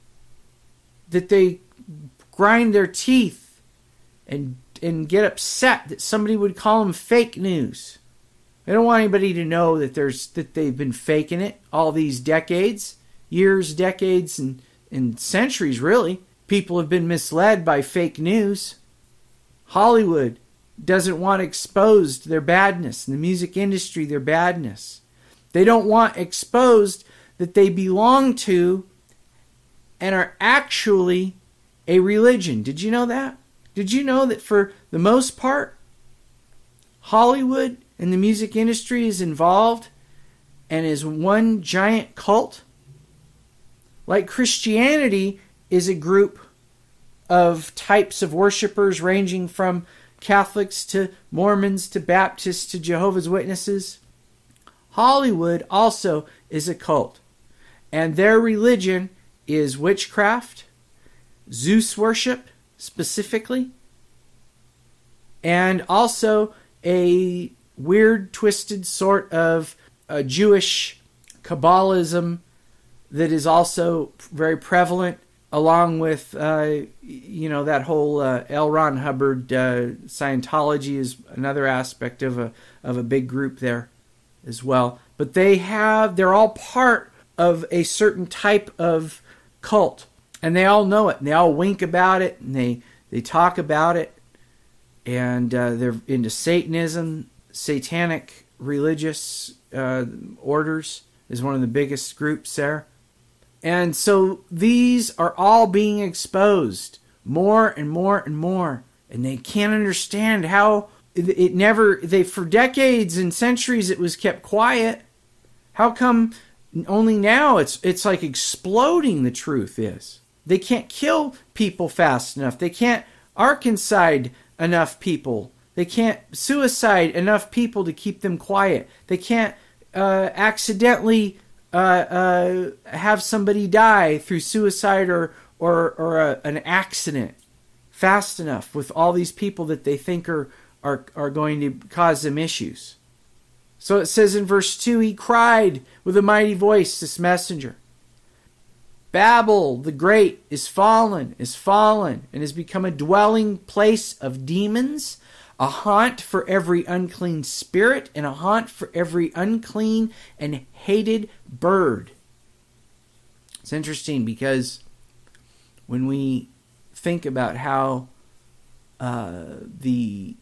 that they grind their teeth and and get upset that somebody would call them fake news. They don't want anybody to know that there's that they've been faking it all these decades, years, decades, and, and centuries, really. People have been misled by fake news. Hollywood doesn't want exposed their badness, and the music industry their badness. They don't want exposed that they belong to and are actually a religion. Did you know that? Did you know that for the most part, Hollywood and the music industry is involved and is one giant cult? Like Christianity is a group of types of worshipers ranging from Catholics to Mormons to Baptists to Jehovah's Witnesses. Hollywood also is a cult. And their religion is witchcraft, Zeus worship specifically, and also a weird, twisted sort of uh, Jewish Kabbalism that is also very prevalent, along with, uh, you know, that whole uh, L. Ron Hubbard uh, Scientology is another aspect of a of a big group there as well. But they have, they're all part of a certain type of cult, and they all know it, and they all wink about it, and they, they talk about it, and uh, they're into Satanism. Satanic religious uh, orders is one of the biggest groups there. And so these are all being exposed more and more and more. And they can't understand how it, it never, they for decades and centuries it was kept quiet. How come only now it's it's like exploding, the truth is. They can't kill people fast enough. They can't arkancide enough people. They can't suicide enough people to keep them quiet. They can't uh, accidentally uh, uh, have somebody die through suicide or or, or a, an accident fast enough with all these people that they think are, are, are going to cause them issues. So it says in verse two, he cried with a mighty voice, this messenger, Babel the great is fallen, is fallen, and has become a dwelling place of demons, a haunt for every unclean spirit, and a haunt for every unclean and hated bird. It's interesting because when we think about how uh, the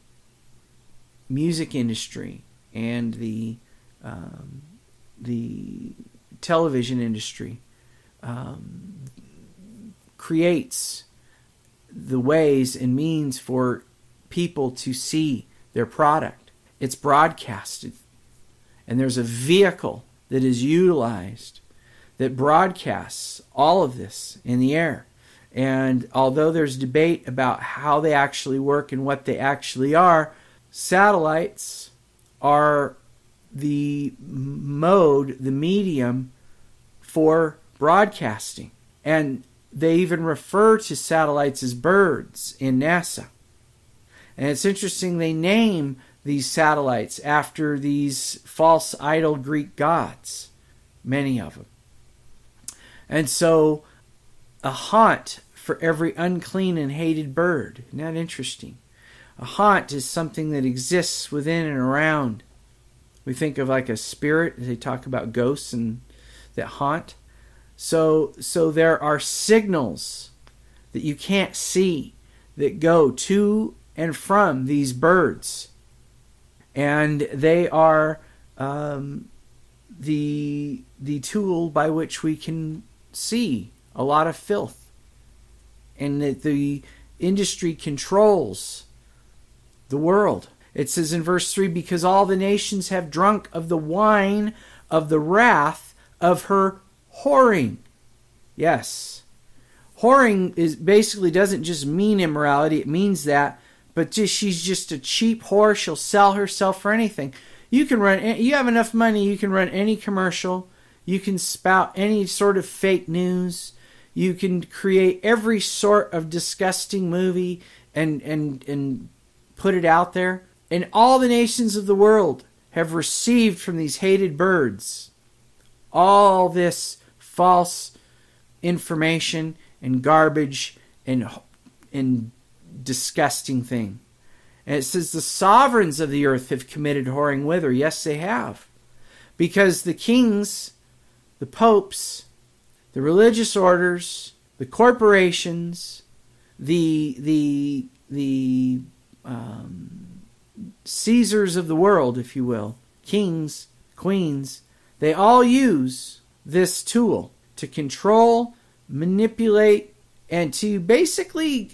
music industry and the um, the television industry um, creates the ways and means for people to see their product. It's broadcasted. And there's a vehicle that is utilized that broadcasts all of this in the air. And although there's debate about how they actually work and what they actually are, satellites are the mode, the medium for broadcasting. And they even refer to satellites as birds in NASA. And it's interesting, they name these satellites after these false idol Greek gods, many of them. And so, a haunt for every unclean and hated bird. Isn't that interesting? A haunt is something that exists within and around. We think of like a spirit. They talk about ghosts and that haunt. So, so there are signals that you can't see that go to and from these birds. And they are um, the, the tool by which we can see a lot of filth. And that the industry controls the world. It says in verse three, because all the nations have drunk of the wine of the wrath of her whoring. Yes. Whoring is basically doesn't just mean immorality, it means that, but just she's just a cheap whore. She'll sell herself for anything. You can run, you have enough money, you can run any commercial, you can spout any sort of fake news, you can create every sort of disgusting movie and and and put it out there. And all the nations of the world have received from these hated birds all this false information and garbage and and disgusting thing. And it says the sovereigns of the earth have committed whoring with her. Yes, they have. Because the kings, the popes, the religious orders, the corporations, the the the um, Caesars of the world, if you will, kings, queens, they all use this tool to control, manipulate, and to basically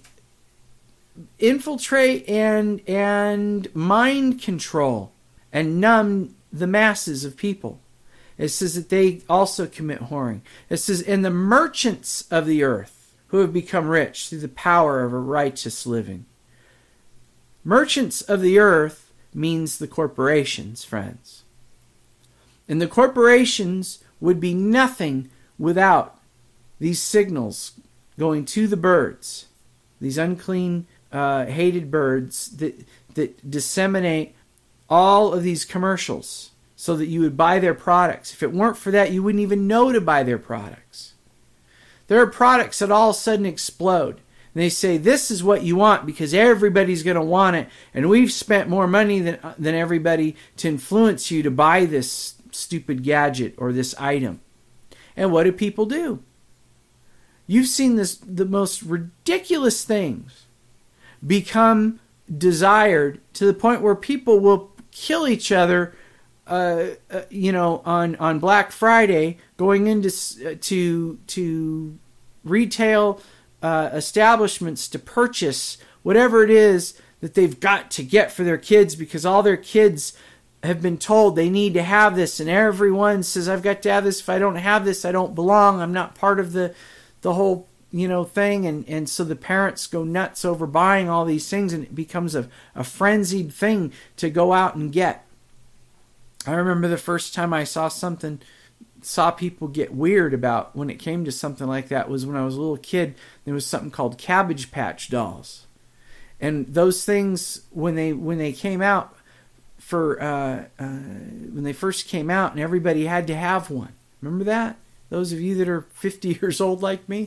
infiltrate and and mind control and numb the masses of people. It says that they also commit whoring. It says, and the merchants of the earth who have become rich through the power of a righteous living. Merchants of the earth means the corporations, friends. And the corporations would be nothing without these signals going to the birds, these unclean, uh, hated birds that, that disseminate all of these commercials so that you would buy their products. If it weren't for that, you wouldn't even know to buy their products. There are products that all of a sudden explode. And they say, this is what you want because everybody's going to want it. And we've spent more money than, than everybody to influence you to buy this stupid gadget or this item. And what do people do? You've seen this, the most ridiculous things become desired to the point where people will kill each other Uh, uh, you know, on, on Black Friday, going into uh, to to retail uh, establishments to purchase whatever it is that they've got to get for their kids because all their kids have been told they need to have this, and everyone says, "I've got to have this. If I don't have this, I don't belong. I'm not part of the the whole you know thing." And and so the parents go nuts over buying all these things, and it becomes a a frenzied thing to go out and get. I remember the first time I saw something, saw people get weird about when it came to something like that was when I was a little kid. There was something called Cabbage Patch Dolls, and those things when they when they came out for uh, uh, when they first came out, and everybody had to have one. Remember that? Those of you that are fifty years old like me.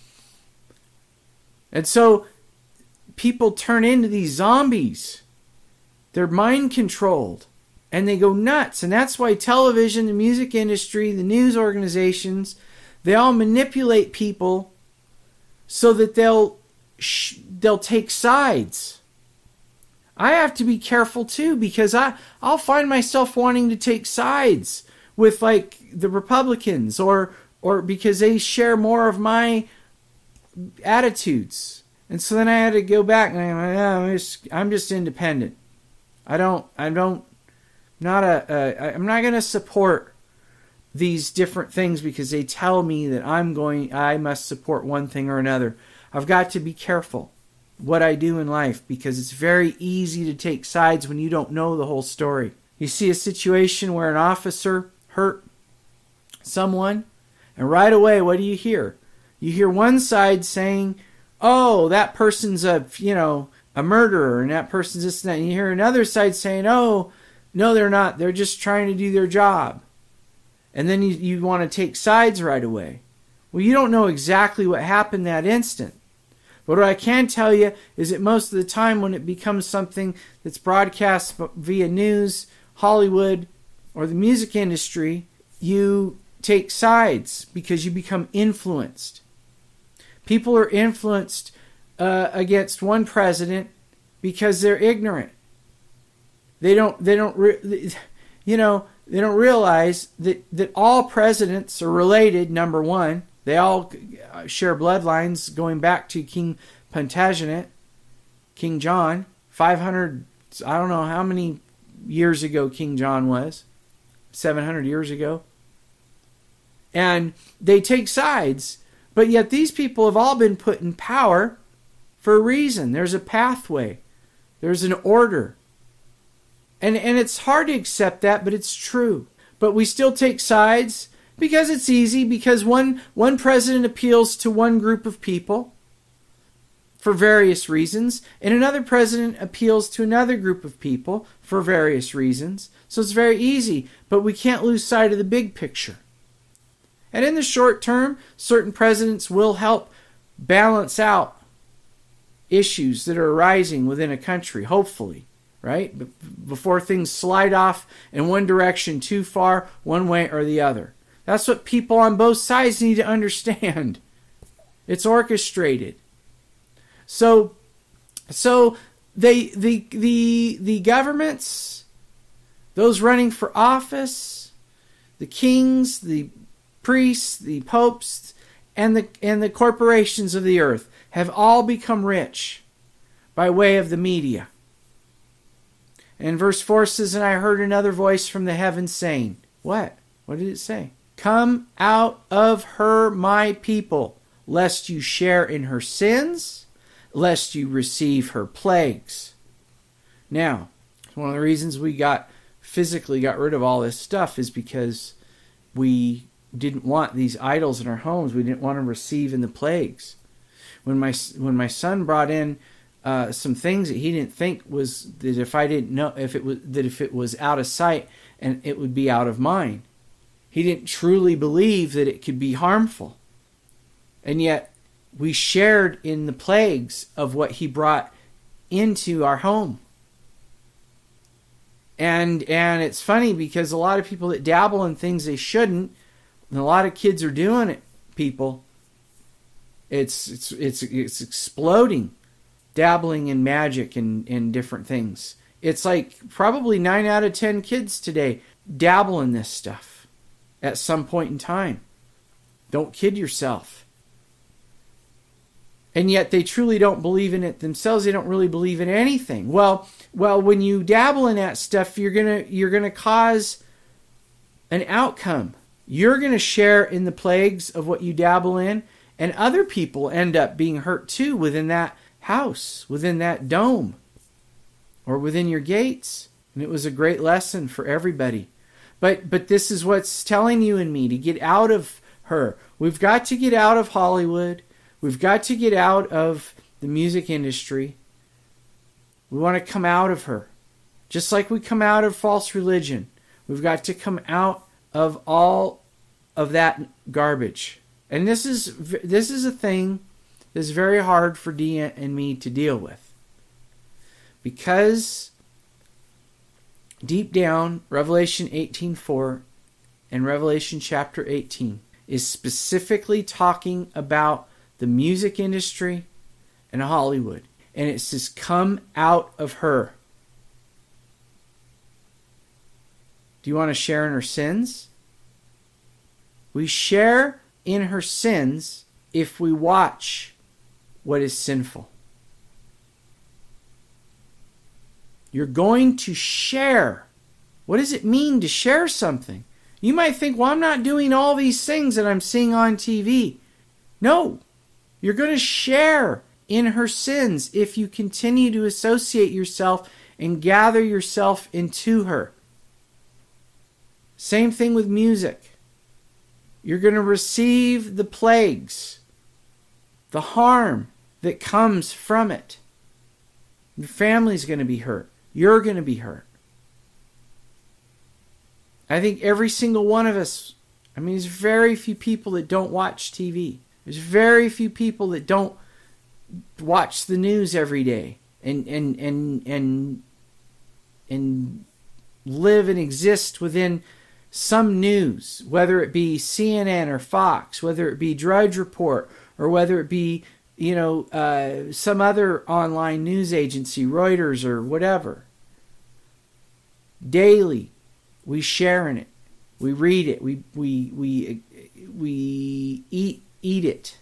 And so people turn into these zombies. They're mind controlled. And they go nuts. And that's why television, the music industry, the news organizations, they all manipulate people so that they'll sh- they'll take sides. I have to be careful too because I, I'll find myself wanting to take sides with like the Republicans or or because they share more of my attitudes. And so then I had to go back and I'm, I'm just I'm just independent. I don't I don't Not a, a, I'm not going to support these different things because they tell me that I'm going, I must support one thing or another. I've got to be careful what I do in life because it's very easy to take sides when you don't know the whole story. You see a situation where an officer hurt someone, and right away, what do you hear? You hear one side saying, oh, that person's a, you know, a murderer, and that person's this and that. And you hear another side saying, oh, no, they're not. They're just trying to do their job. And then you, you want to take sides right away. Well, you don't know exactly what happened that instant. But what I can tell you is that most of the time when it becomes something that's broadcast via news, Hollywood, or the music industry, you take sides because you become influenced. People are influenced uh, against one president because they're ignorant. They don't, they don't, re- you know, they don't realize that, that all presidents are related, number one. They all share bloodlines going back to King Plantagenet, King John, five hundred, I don't know how many years ago King John was, seven hundred years ago. And they take sides, but yet these people have all been put in power for a reason. There's a pathway. There's an order. And, and it's hard to accept that, but it's true. But we still take sides because it's easy, because one, one president appeals to one group of people for various reasons, and another president appeals to another group of people for various reasons. So it's very easy, but we can't lose sight of the big picture. And in the short term, certain presidents will help balance out issues that are arising within a country, hopefully, right? Before things slide off in one direction too far, one way or the other. That's what people on both sides need to understand. It's orchestrated. So, so they, the, the, the governments, those running for office, the kings, the priests, the popes, and the, and the corporations of the earth have all become rich by way of the media. And verse four says, and I heard another voice from the heavens saying, what? What did it say? Come out of her, my people, lest you share in her sins, lest you receive her plagues. Now, one of the reasons we got physically got rid of all this stuff is because we didn't want these idols in our homes. We didn't want to receive in the plagues. When my when my son brought in uh, some things that he didn't think was that if I didn't know if it was that if it was out of sight and it would be out of mind. He didn't truly believe that it could be harmful. And yet we shared in the plagues of what he brought into our home. And and it's funny because a lot of people that dabble in things they shouldn't, and a lot of kids are doing it, people. It's it's it's it's exploding, dabbling in magic and, and different things. It's like probably nine out of ten kids today dabble in this stuff at some point in time. Don't kid yourself. And yet they truly don't believe in it themselves. They don't really believe in anything. Well, well, when you dabble in that stuff, you're gonna you're gonna cause an outcome. You're gonna share in the plagues of what you dabble in, and other people end up being hurt too within that house, within that dome, or within your gates. And it was a great lesson for everybody. But but this is what's telling you and me to get out of her. We've got to get out of Hollywood. We've got to get out of the music industry. We want to come out of her. Just like we come out of false religion. We've got to come out of all of that garbage. And this is this is a thing that's very hard for Dee and me to deal with. Because deep down, Revelation eighteen four and Revelation chapter eighteen is specifically talking about the music industry and Hollywood. And it says, come out of her. Do you want to share in her sins? We share in her sins if we watch what is sinful. You're going to share. What does it mean to share something? You might think, well, I'm not doing all these things that I'm seeing on T V. No, you're going to share in her sins if you continue to associate yourself and gather yourself into her. Same thing with music. You're going to receive the plagues, the harm that comes from it. Your family's going to be hurt. You're going to be hurt. I think every single one of us, I mean, there's very few people that don't watch T V. There's very few people that don't watch the news every day and and and and and live and exist within some news, whether it be C N N or Fox, whether it be Drudge Report, or whether it be, you know, uh, some other online news agency, Reuters or whatever. Daily, we share in it, we read it, we we we we eat eat it,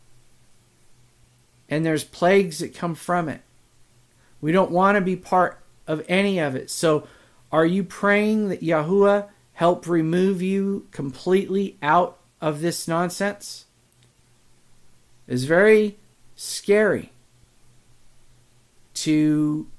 and there's plagues that come from it. We don't want to be part of any of it. So, are you praying that Yahuwah help remove you completely out of this nonsense? It's very scary to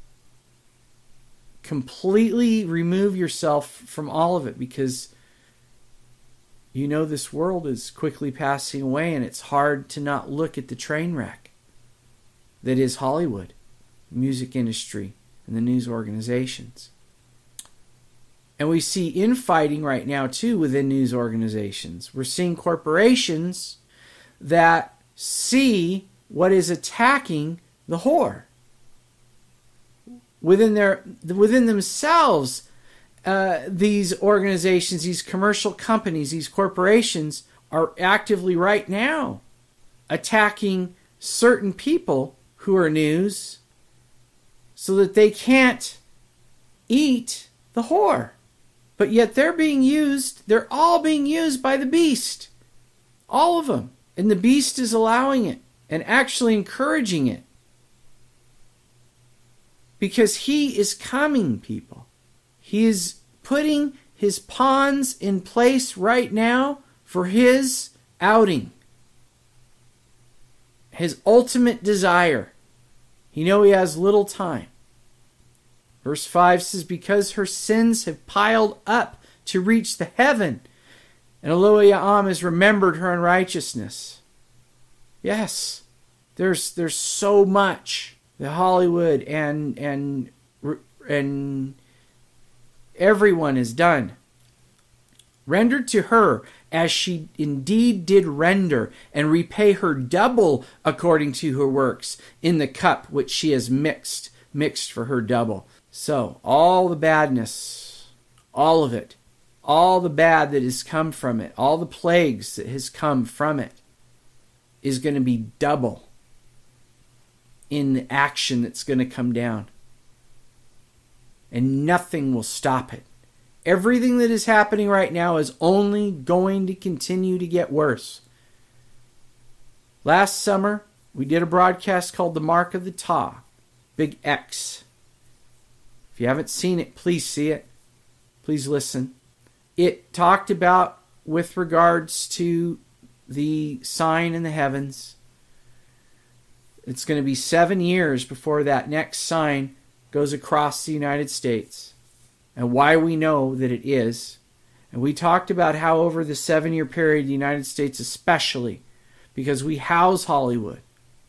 completely remove yourself from all of it, because you know this world is quickly passing away, and it's hard to not look at the train wreck that is Hollywood, the music industry, and the news organizations. And we see infighting right now too within news organizations. We're seeing corporations that see what is attacking the whore. Within their within themselves, uh, these organizations, these commercial companies, these corporations are actively right now attacking certain people who are news so that they can't eat the whore. But yet they're being used, they're all being used by the beast. All of them. And the beast is allowing it and actually encouraging it. Because he is coming, people. He is putting his pawns in place right now for his outing. His ultimate desire. You know he has little time. Verse five says, because her sins have piled up to reach the heaven, and Elohim has remembered her unrighteousness. Yes, there's there's so much that Hollywood and and and everyone has done. Rendered to her as she indeed did render, and repay her double according to her works in the cup which she has mixed, mixed for her double. So, all the badness, all of it, all the bad that has come from it, all the plagues that has come from it, is going to be double in the action that's going to come down. And nothing will stop it. Everything that is happening right now is only going to continue to get worse. Last summer, we did a broadcast called The Mark of the Ta, Big X. If you haven't seen it, please see it. Please listen. It talked about, with regards to the sign in the heavens, it's going to be seven years before that next sign goes across the United States, and why we know that it is. And we talked about how over the seven-year period, the United States especially, because we house Hollywood.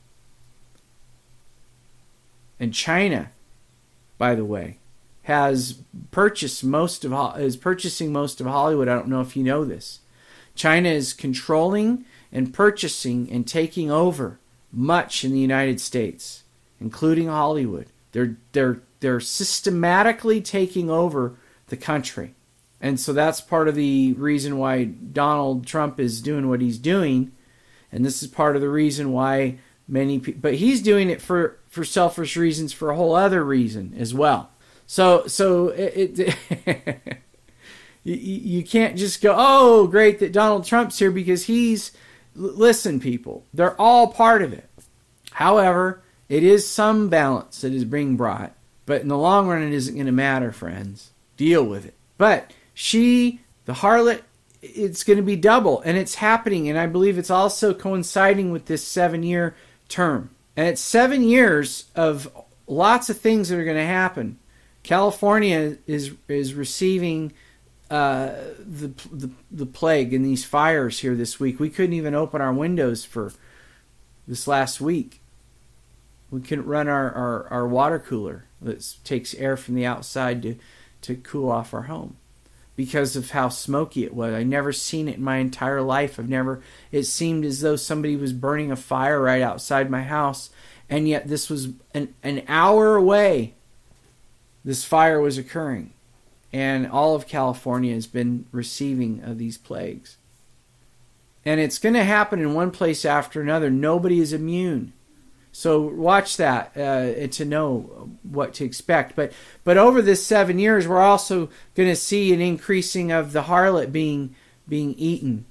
And China, by the way, has purchased most of is purchasing most of Hollywood. I don't know if you know this. China is controlling and purchasing and taking over much in the United States, including Hollywood. They're they're they're systematically taking over the country. And so that's part of the reason why Donald Trump is doing what he's doing. And this is part of the reason why many people, but he's doing it for, for selfish reasons, for a whole other reason as well. So so it, it you, you can't just go, oh, great that Donald Trump's here because he's, listen, people, they're all part of it. However, it is some balance that is being brought, but in the long run, it isn't going to matter, friends. Deal with it. But she, The harlot, it's going to be double, and it's happening, and I believe it's also coinciding with this seven-year term. And it's seven years of lots of things that are going to happen. California is is receiving uh, the, the the plague and these fires here this week. We couldn't even open our windows for this last week. We couldn't run our, our, our water cooler that takes air from the outside to, to cool off our home because of how smoky it was. I've never seen it in my entire life. I've never. It seemed as though somebody was burning a fire right outside my house, and yet this was an, an hour away. This fire was occurring, and all of California has been receiving of these plagues. And it's going to happen in one place after another. Nobody is immune. So watch that uh, to know what to expect. But but over this seven years, we're also going to see an increasing of the harlot being being eaten.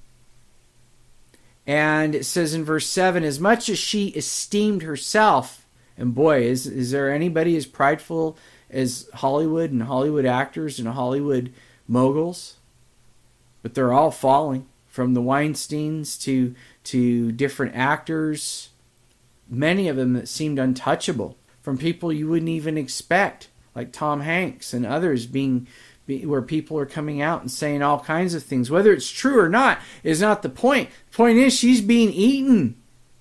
And it says in verse seven, as much as she esteemed herself, and boy, is is there anybody as prideful as Hollywood and Hollywood actors and Hollywood moguls? But they're all falling, from the Weinsteins to to different actors. Many of them that seemed untouchable, from people you wouldn't even expect, like Tom Hanks and others, being, be, where people are coming out and saying all kinds of things. Whether it's true or not is not the point. The point is she's being eaten.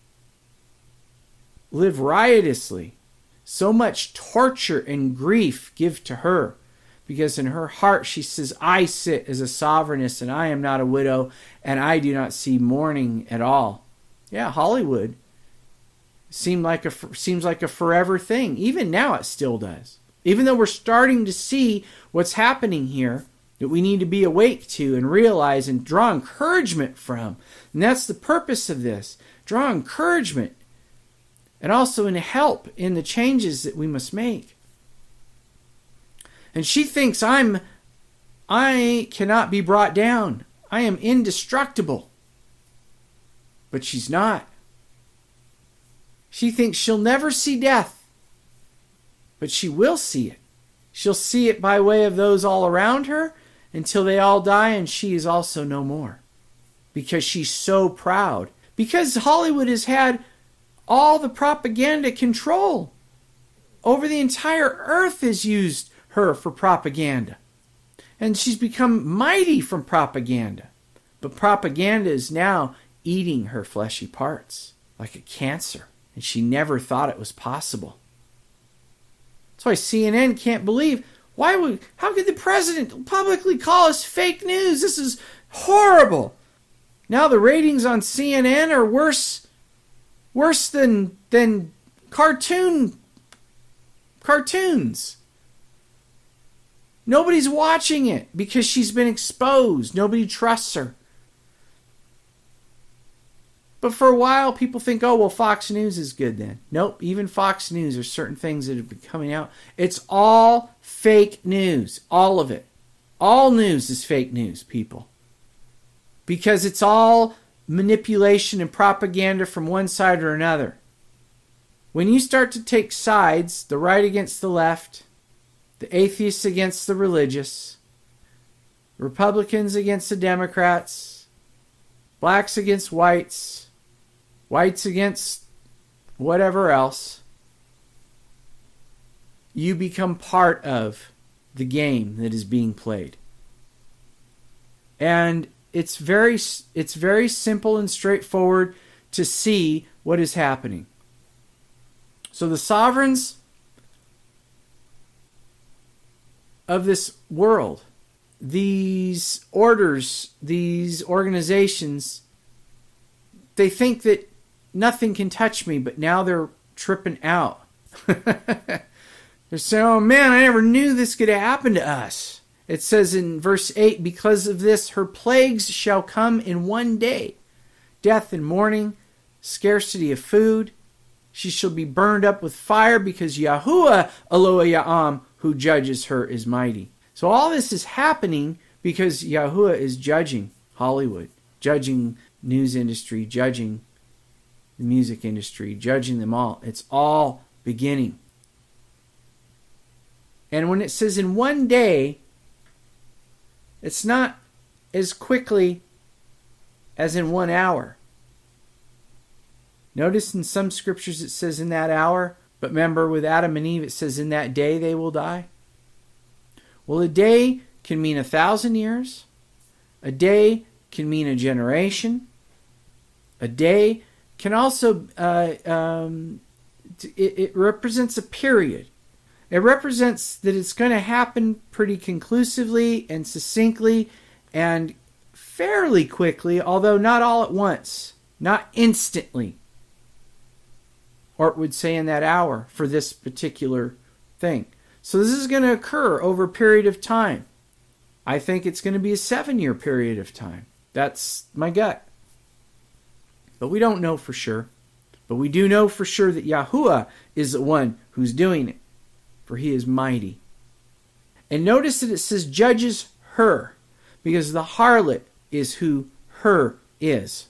Live riotously. So much torture and grief give to her, because in her heart she says, I sit as a sovereigness and I am not a widow, and I do not see mourning at all. Yeah, Hollywood seemed like a seems like a forever thing. Even now it still does. Even though we're starting to see what's happening here that we need to be awake to and realize and draw encouragement from. And that's the purpose of this. Draw encouragement and also in help in the changes that we must make. And she thinks I'm I cannot be brought down. I am indestructible. But she's not. She thinks she'll never see death, but she will see it. She'll see it by way of those all around her until they all die and she is also no more. Because she's so proud. Because Hollywood has had all the propaganda control. Over the entire earth has used her for propaganda. And she's become mighty from propaganda. But propaganda is now eating her fleshy parts like a cancer. And she never thought it was possible. That's why C N N can't believe. Why would? How could the president publicly call us fake news? This is horrible. Now the ratings on C N N are worse, worse than than cartoon cartoons. Nobody's watching it because she's been exposed. Nobody trusts her. But for a while, people think, oh, well, Fox News is good then. Nope, even Fox News, there's certain things that have been coming out. It's all fake news. All of it. All news is fake news, people. Because it's all manipulation and propaganda from one side or another. When you start to take sides, the right against the left, the atheists against the religious, Republicans against the Democrats, blacks against whites, whites against whatever else, you become part of the game that is being played. And it's very it's very simple and straightforward to see what is happening. So the sovereigns of this world, these orders, these organizations, they think that nothing can touch me, but now they're tripping out. They're saying, oh man, I never knew this could happen to us. It says in verse eight, because of this, her plagues shall come in one day. Death and mourning, scarcity of food. She shall be burned up with fire because Yahuwah Elohim, who judges her, is mighty. So all this is happening because Yahuwah is judging Hollywood, judging news industry, judging the music industry, judging them all. It's all beginning. And when it says in one day, it's not as quickly as in one hour. Notice in some scriptures it says in that hour, but remember with Adam and Eve it says in that day they will die. Well, a day can mean a thousand years. A day can mean a generation. A day can also, uh, um, it, it represents a period. It represents that it's going to happen pretty conclusively and succinctly and fairly quickly, although not all at once, not instantly. Or it would say in that hour for this particular thing. So this is going to occur over a period of time. I think it's going to be a seven-year period of time. That's my gut. But we don't know for sure. But we do know for sure that Yahuwah is the one who's doing it, for he is mighty. And notice that it says judges her, because the harlot is who her is.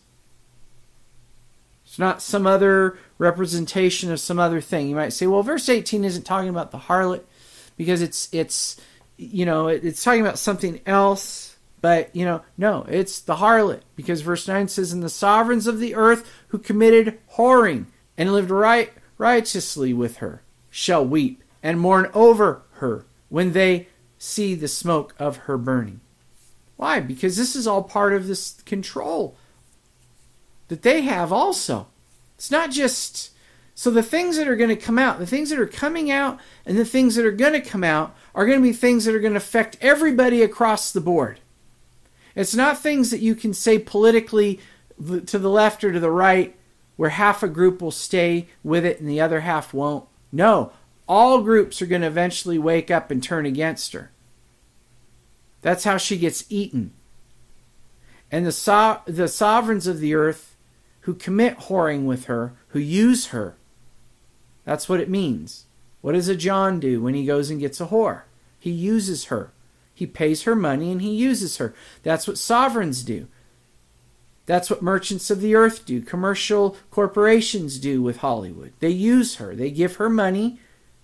It's not some other representation of some other thing. You might say, well, verse eighteen isn't talking about the harlot, because it's, it's you know, it's talking about something else. But, you know, no, it's the harlot. Because verse nine says, and the sovereigns of the earth who committed whoring and lived right righteously with her shall weep and mourn over her when they see the smoke of her burning. Why? Because this is all part of this control that they have also. It's not just... So the things that are going to come out, the things that are coming out and the things that are going to come out are going to be things that are going to affect everybody across the board. It's not things that you can say politically to the left or to the right where half a group will stay with it and the other half won't. No, all groups are going to eventually wake up and turn against her. That's how she gets eaten. And the so- the sovereigns of the earth who commit whoring with her, who use her, that's what it means. What does a John do when he goes and gets a whore? He uses her. He pays her money and he uses her. That's what sovereigns do. That's what merchants of the earth do. Commercial corporations do with Hollywood. They use her. They give her money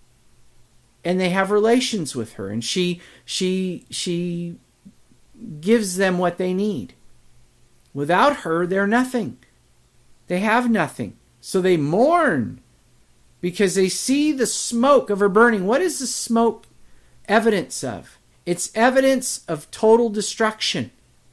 and they have relations with her. And she she she gives them what they need. Without her, they're nothing. They have nothing. So they mourn because they see the smoke of her burning. What is the smoke evidence of? It's evidence of total destruction.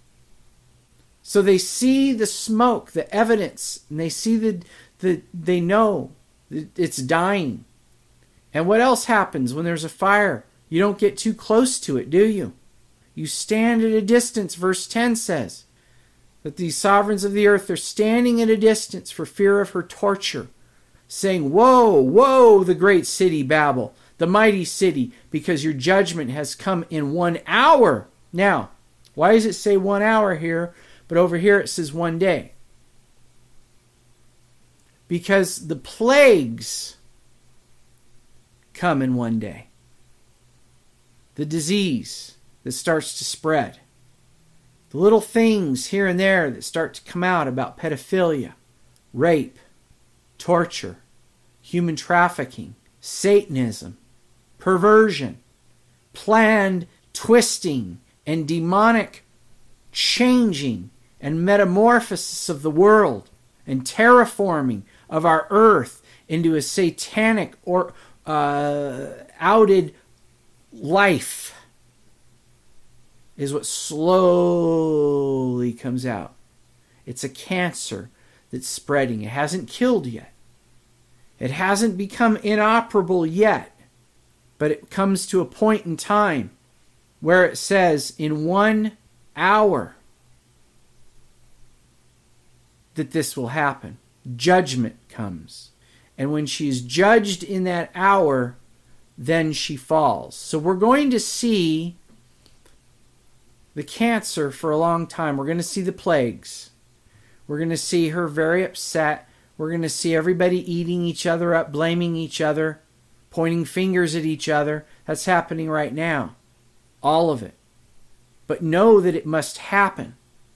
So they see the smoke, the evidence, and they see the, the they know that it's dying. And what else happens when there's a fire? You don't get too close to it, do you? You stand at a distance, verse ten says. That these sovereigns of the earth are standing at a distance for fear of her torture, saying, woe, woe, the great city Babel, the mighty city, because your judgment has come in one hour. Now, why does it say one hour here, but over here it says one day? Because the plagues come in one day. The disease that starts to spread. The little things here and there that start to come out about pedophilia, rape, torture, human trafficking, Satanism, perversion, planned twisting and demonic changing and metamorphosis of the world and terraforming of our earth into a satanic or uh, outed life is what slowly comes out. It's a cancer that's spreading. It hasn't killed yet. It hasn't become inoperable yet. But it comes to a point in time where it says in one hour that this will happen. Judgment comes. And when she's judged in that hour, then she falls. So we're going to see the cancer for a long time. We're going to see the plagues. We're going to see her very upset. We're going to see everybody eating each other up, blaming each other, pointing fingers at each other. That's happening right now. All of it. But know that it must happen.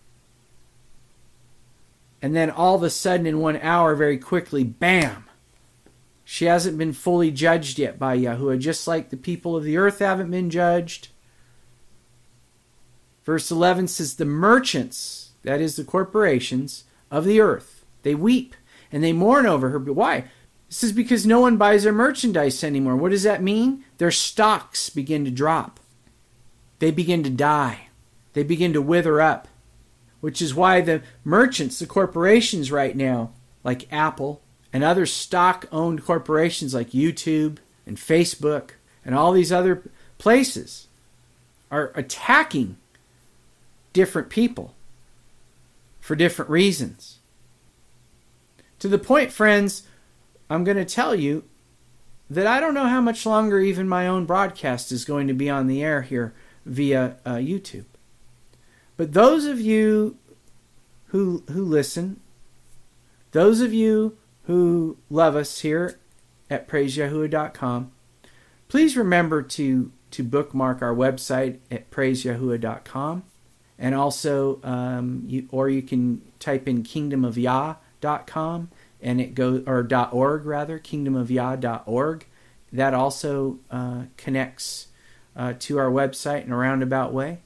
And then all of a sudden in one hour, very quickly, bam! She hasn't been fully judged yet by Yahuwah, just like the people of the earth haven't been judged. Verse eleven says, the merchants, that is the corporations of the earth, they weep and they mourn over her. But why? This is because no one buys their merchandise anymore. What does that mean? Their stocks begin to drop. They begin to die. They begin to wither up. Which is why the merchants, the corporations right now, like Apple and other stock-owned corporations like YouTube and Facebook and all these other places, are attacking different people for different reasons. To the point, friends, I'm going to tell you that I don't know how much longer even my own broadcast is going to be on the air here via uh, YouTube. But those of you who who listen, those of you who love us here at praise yahuwah dot com, please remember to, to bookmark our website at praise yahuwah dot com. And also, um, you, or you can type in kingdom of yah dot com and it goes, or .org rather, kingdom of yah dot org. That also uh, connects uh, to our website in a roundabout way.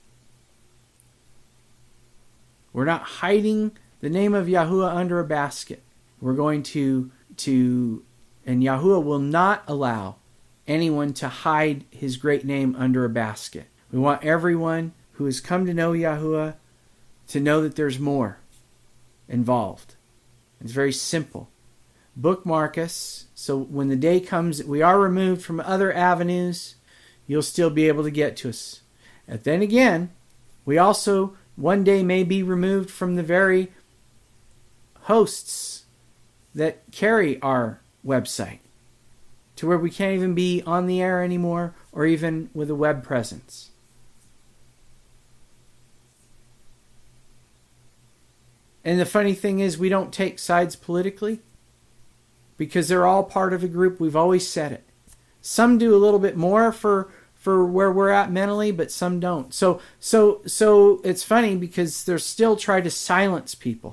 We're not hiding the name of Yahuwah under a basket. We're going to, to, and Yahuwah will not allow anyone to hide his great name under a basket. We want everyone who has come to know Yahuwah to know that there's more involved. It's very simple. Bookmark us, so when the day comes that we are removed from other avenues, you'll still be able to get to us. And then again, we also one day may be removed from the very hosts that carry our website, to where we can't even be on the air anymore or even with a web presence. And the funny thing is, we don't take sides politically because they're all part of a group. We've always said it. Some do a little bit more for for where we're at mentally, but some don't. So so so it's funny because they're still trying to silence people.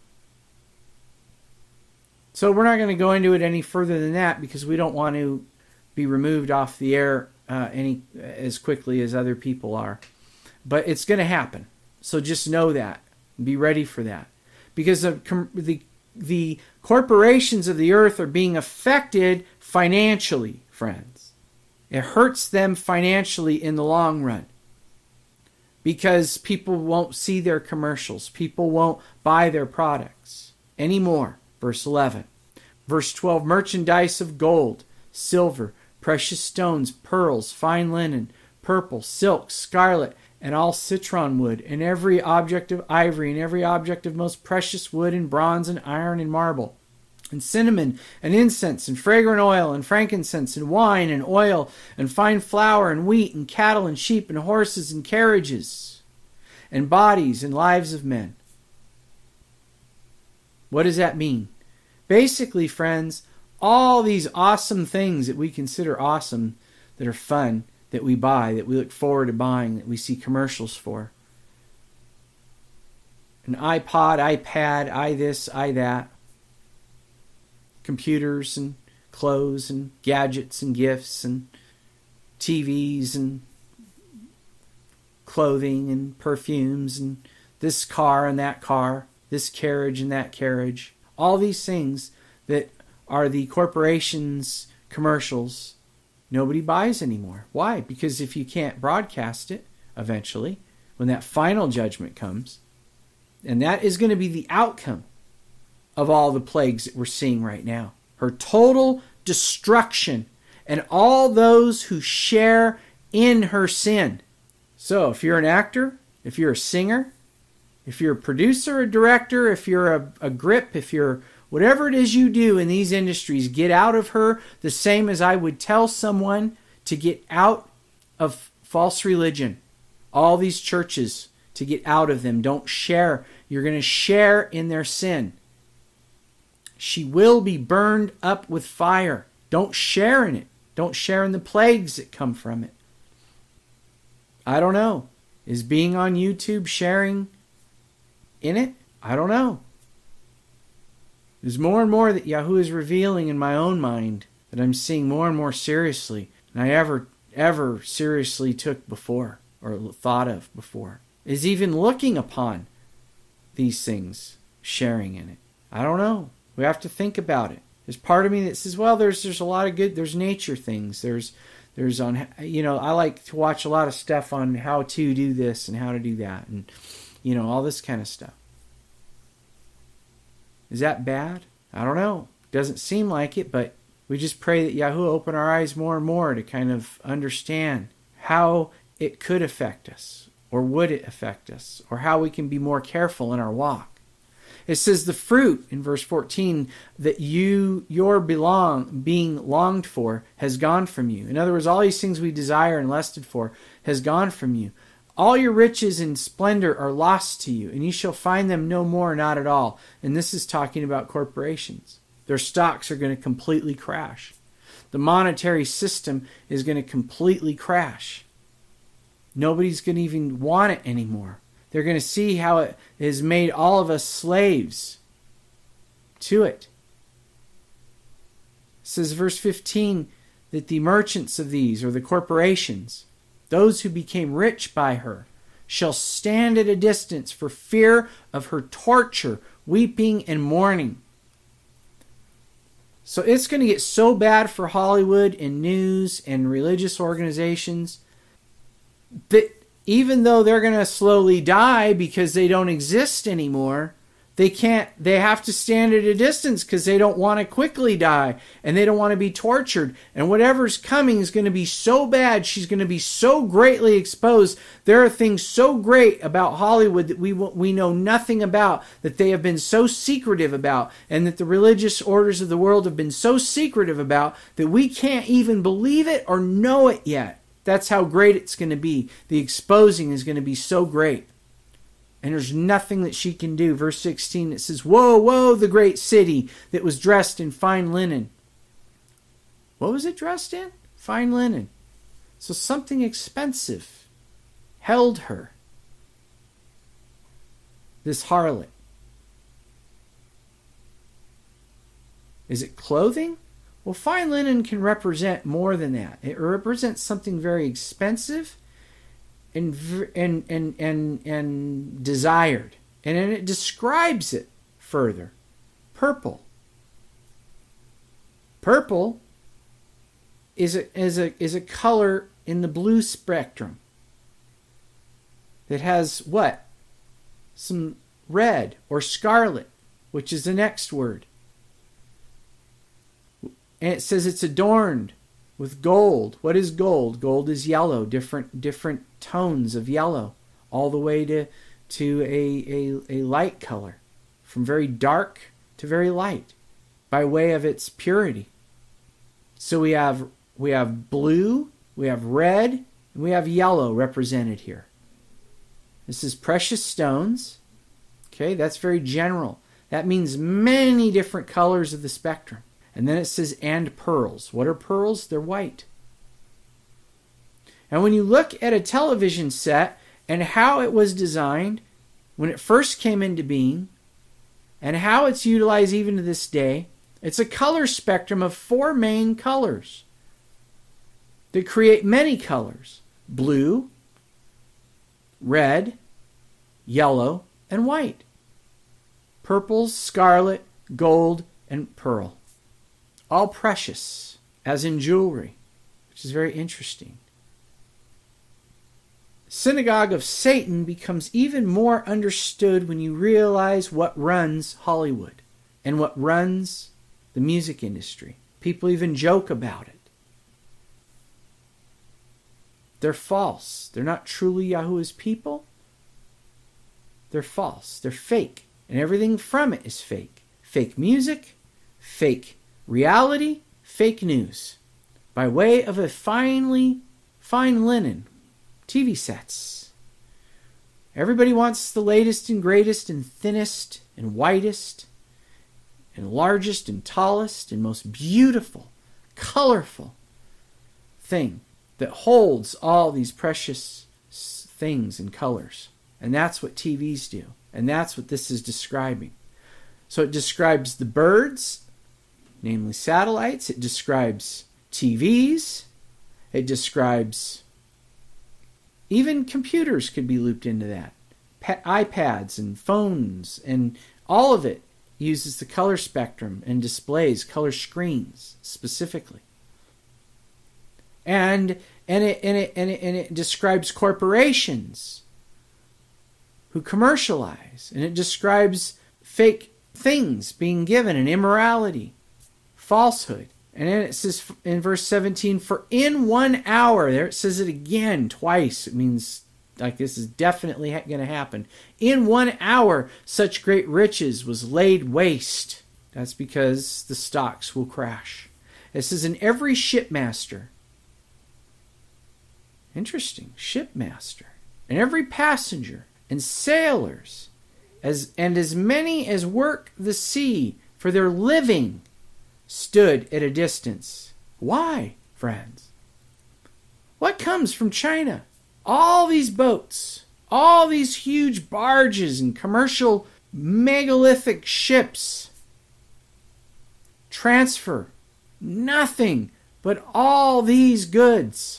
So we're not going to go into it any further than that because we don't want to be removed off the air uh, any as quickly as other people are. But it's going to happen. So just know that. Be ready for that. Because the the the corporations of the earth are being affected financially, friends. It hurts them financially in the long run. Because people won't see their commercials. People won't buy their products anymore. Verse eleven. Verse twelve, merchandise of gold, silver, precious stones, pearls, fine linen, purple, silk, scarlet, and all citron wood, and every object of ivory, and every object of most precious wood, and bronze, and iron, and marble, and cinnamon, and incense, and fragrant oil, and frankincense, and wine, and oil, and fine flour, and wheat, and cattle, and sheep, and horses, and carriages, and bodies, and lives of men. What does that mean? Basically, friends, all these awesome things that we consider awesome, that are fun, that we buy, that we look forward to buying, that we see commercials for. An iPod, iPad, i this, i that. Computers and clothes and gadgets and gifts and T Vs and clothing and perfumes and this car and that car, this carriage and that carriage. All these things that are the corporations' commercials, nobody buys anymore. Why? Because if you can't broadcast it eventually, when that final judgment comes, and that is going to be the outcome of all the plagues that we're seeing right now. Her total destruction and all those who share in her sin. So if you're an actor, if you're a singer, if you're a producer, a director, if you're a, a grip, if you're whatever it is you do in these industries, get out of her the same as I would tell someone to get out of false religion. All these churches, to get out of them. Don't share. You're going to share in their sin. She will be burned up with fire. Don't share in it. Don't share in the plagues that come from it. I don't know. Is being on YouTube sharing in it? I don't know. There's more and more that Yahuwah is revealing in my own mind that I'm seeing more and more seriously than I ever, ever seriously took before. or thought of before. Is even looking upon these things sharing in it? I don't know. We have to think about it. There's part of me that says, well, there's there's a lot of good, there's nature things. There's, there's on, you know, I like to watch a lot of stuff on how to do this and how to do that. And, you know, all this kind of stuff. Is that bad? I don't know. Doesn't seem like it, but we just pray that Yahuwah open our eyes more and more to kind of understand how it could affect us, or would it affect us, or how we can be more careful in our walk. It says the fruit in verse fourteen that you, your belong, being longed for has gone from you. In other words, all these things we desire and lusted for has gone from you. All your riches and splendor are lost to you, and you shall find them no more, not at all. And this is talking about corporations. Their stocks are going to completely crash. The monetary system is going to completely crash. Nobody's going to even want it anymore. They're going to see how it has made all of us slaves to it. It says verse fifteen that the merchants of these, or the corporations, those who became rich by her, shall stand at a distance for fear of her torture, weeping and mourning. So it's going to get so bad for Hollywood and news and religious organizations that even though they're going to slowly die because they don't exist anymore, they can't, they have to stand at a distance because they don't want to quickly die and they don't want to be tortured. And whatever's coming is going to be so bad, she's going to be so greatly exposed. There are things so great about Hollywood that we we know nothing about, that they have been so secretive about, and that the religious orders of the world have been so secretive about, that we can't even believe it or know it yet. That's how great it's going to be. The exposing is going to be so great. And there's nothing that she can do. Verse sixteen, it says, woe, woe, the great city that was dressed in fine linen. What was it dressed in? Fine linen. So something expensive held her. This harlot. Is it clothing? Well, fine linen can represent more than that. It represents something very expensive and and and and, and desired. And then it describes it further. Purple. Purple is a is a is a color in the blue spectrum that has what? Some red or scarlet, which is the next word. And it says it's adorned with gold. What is gold? Gold is yellow, different different tones of yellow, all the way to to a, a, a light color, from very dark to very light, by way of its purity. So we have we have blue, we have red, and we have yellow represented here. This is precious stones. Okay, that's very general. That means many different colors of the spectrum. And then it says, and pearls. What are pearls? They're white. And when you look at a television set and how it was designed when it first came into being, and how it's utilized even to this day, it's a color spectrum of four main colors that create many colors. Blue, red, yellow, and white. Purples, scarlet, gold, and pearl. All precious, as in jewelry, which is very interesting. Synagogue of Satan becomes even more understood when you realize what runs Hollywood and what runs the music industry. People even joke about it. They're false. They're not truly Yahuwah's people. They're false. They're fake. And everything from it is fake. Fake music, fake reality, fake news, by way of a finely fine linen T V sets. Everybody wants the latest and greatest and thinnest and whitest and largest and tallest and most beautiful, colorful thing that holds all these precious things and colors. And that's what T Vs do. And that's what this is describing. So it describes the birds, namely satellites. It describes T Vs. It describes Even computers could be looped into that. Pa- iPads and phones and all of it uses the color spectrum and displays color screens specifically. And and it and it and it, and it describes corporations who commercialize, and it describes fake things being given and immorality, falsehood. And then it says in verse seventeen, for in one hour, there it says it again twice. It means like this is definitely ha- going to happen. In one hour, such great riches was laid waste. That's because the stocks will crash. It says in every shipmaster. Interesting, shipmaster. And every passenger and sailors, as and as many as work the sea for their living, stood at a distance. Why, friends? What comes from China? All these boats, all these huge barges and commercial megalithic ships transfer nothing but all these goods.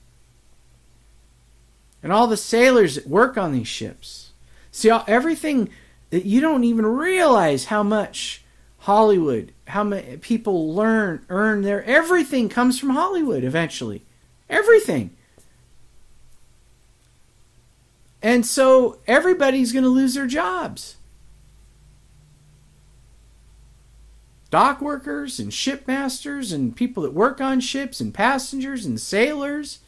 And all the sailors that work on these ships. See, everything that you don't even realize how much Hollywood, how many people learn, earn their, everything comes from Hollywood eventually. Everything. And so everybody's going to lose their jobs. Dock workers and shipmasters and people that work on ships and passengers and sailors.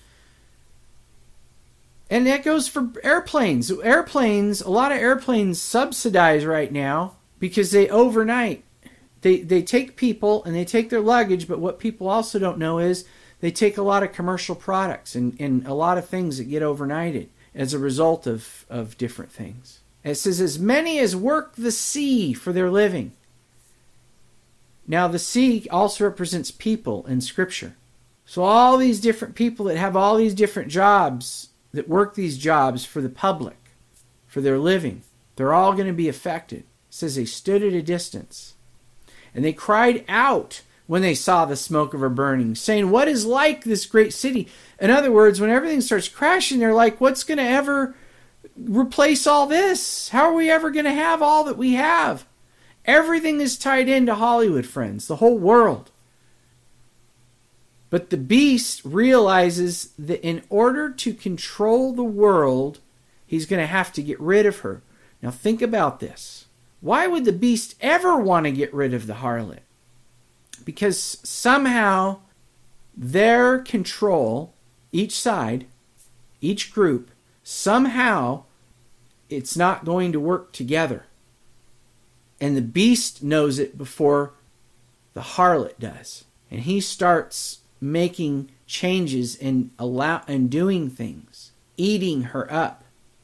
And that goes for airplanes. Airplanes, a lot of airplanes subsidize right now because they overnight. They they take people and they take their luggage, but what people also don't know is they take a lot of commercial products and, and a lot of things that get overnighted as a result of, of different things. And it says, as many as work the sea for their living. Now the sea also represents people in Scripture. So all these different people that have all these different jobs, that work these jobs for the public, for their living, they're all going to be affected. It says they stood at a distance. And they cried out when they saw the smoke of her burning, saying, what is like this great city? In other words, when everything starts crashing, they're like, what's going to ever replace all this? How are we ever going to have all that we have? Everything is tied into Hollywood, friends, the whole world. But the beast realizes that in order to control the world, he's going to have to get rid of her. Now think about this. Why would the beast ever want to get rid of the harlot? Because somehow their control, each side, each group, somehow it's not going to work together. And the beast knows it before the harlot does. And he starts making changes and allow and doing things, eating her up.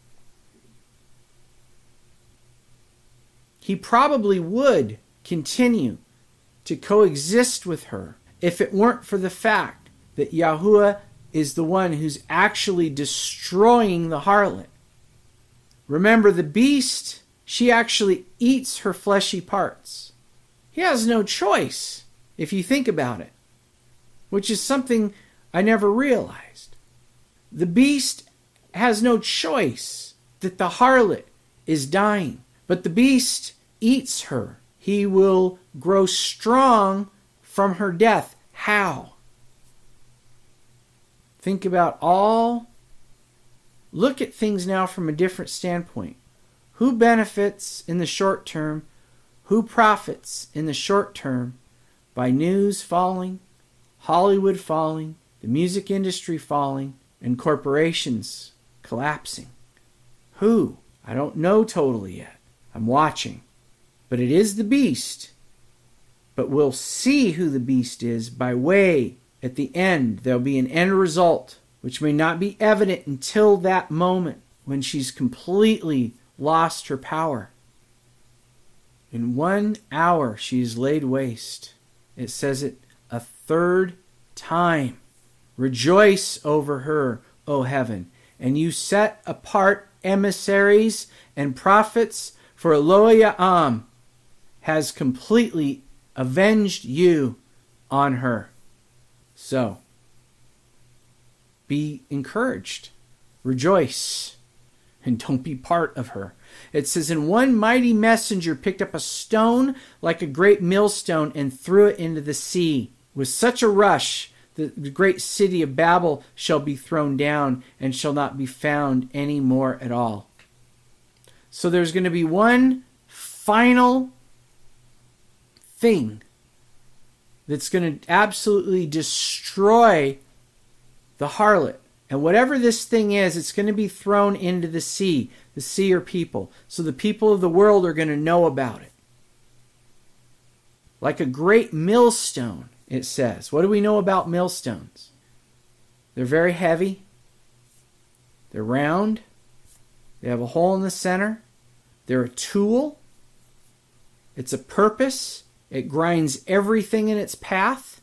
He probably would continue to coexist with her if it weren't for the fact that Yahuwah is the one who's actually destroying the harlot. Remember, the beast, she actually eats her fleshy parts. He has no choice, if you think about it, which is something I never realized. The beast has no choice that the harlot is dying. But the beast eats her. He will grow strong from her death. How? Think about all. Look at things now from a different standpoint. Who benefits in the short term? Who profits in the short term by news falling, Hollywood falling, the music industry falling, and corporations collapsing? Who? I don't know totally yet. I'm watching. But it is the beast. But we'll see who the beast is by way, at the end, there'll be an end result, which may not be evident until that moment when she's completely lost her power. In one hour she is laid waste. It says it a third time. Rejoice over her, O heaven, and you set apart emissaries and prophets, for Elohim has completely avenged you on her. So, be encouraged. rejoice and don't be part of her. It says, and one mighty messenger picked up a stone like a great millstone and threw it into the sea. With such a rush, the, the great city of Babel shall be thrown down and shall not be found any more at all. So there's going to be one final thing that's going to absolutely destroy the harlot. And whatever this thing is, it's going to be thrown into the sea. The sea are people. So the people of the world are going to know about it. Like a great millstone, it says. What do we know about millstones? They're very heavy. They're round. They have a hole in the center. They're a tool. It's a purpose. It grinds everything in its path.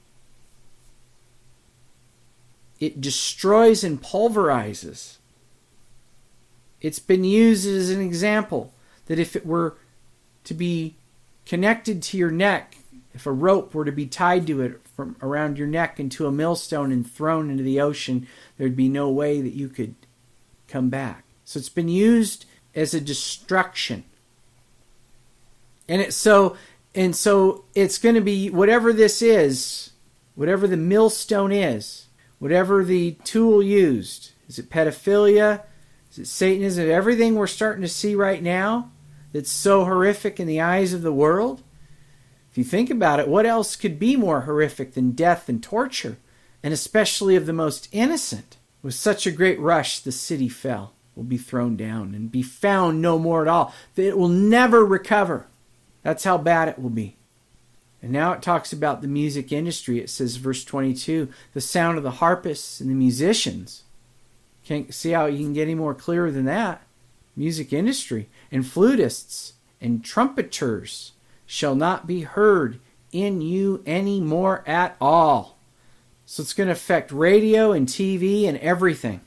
It destroys and pulverizes. It's been used as an example that if it were to be connected to your neck, if a rope were to be tied to it from around your neck into a millstone and thrown into the ocean, there'd be no way that you could come back. So it's been used as a destruction. And it so and so it's going to be whatever this is, whatever the millstone is, whatever the tool used. Is it pedophilia? Is it Satanism? Everything we're starting to see right now that's so horrific in the eyes of the world. If you think about it, what else could be more horrific than death and torture? And especially of the most innocent. With such a great rush, the city fell, will be thrown down and be found no more at all. That it will never recover. That's how bad it will be. And now it talks about the music industry. It says, verse twenty-two, the sound of the harpists and the musicians. Can't see how you can get any more clearer than that. Music industry. And flutists and trumpeters shall not be heard in you any more at all. So it's going to affect radio and T V and everything.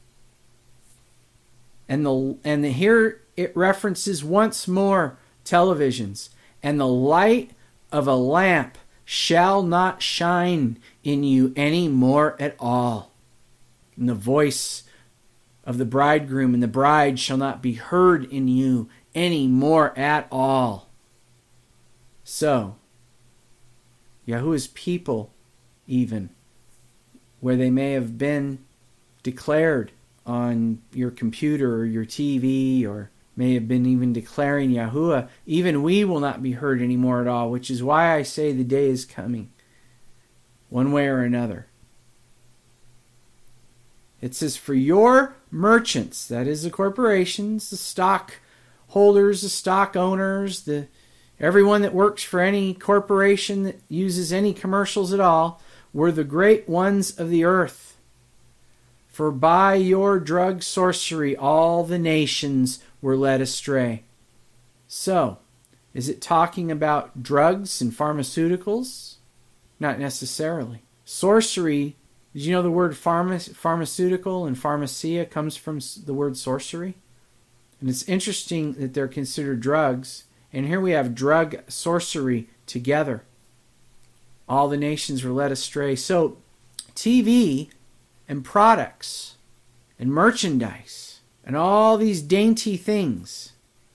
And the and the, here it references once more televisions. And the light of a lamp shall not shine in you any more at all. And the voice of the bridegroom and the bride shall not be heard in you any more at all. So, Yahuwah's people, even, where they may have been declared on your computer or your T V, or may have been even declaring Yahuwah, even we will not be heard anymore at all, which is why I say the day is coming, one way or another. It says, for your merchants, that is the corporations, the stock holders, the stock owners, the everyone that works for any corporation that uses any commercials at all, were the great ones of the earth. For by your drug sorcery all the nations were led astray. So, is it talking about drugs and pharmaceuticals? Not necessarily. Sorcery, did you know the word pharma, pharmaceutical and pharmacia comes from the word sorcery? And it's interesting that they're considered drugs. And here we have drug sorcery together. All the nations were led astray. So, T V and products and merchandise and all these dainty things,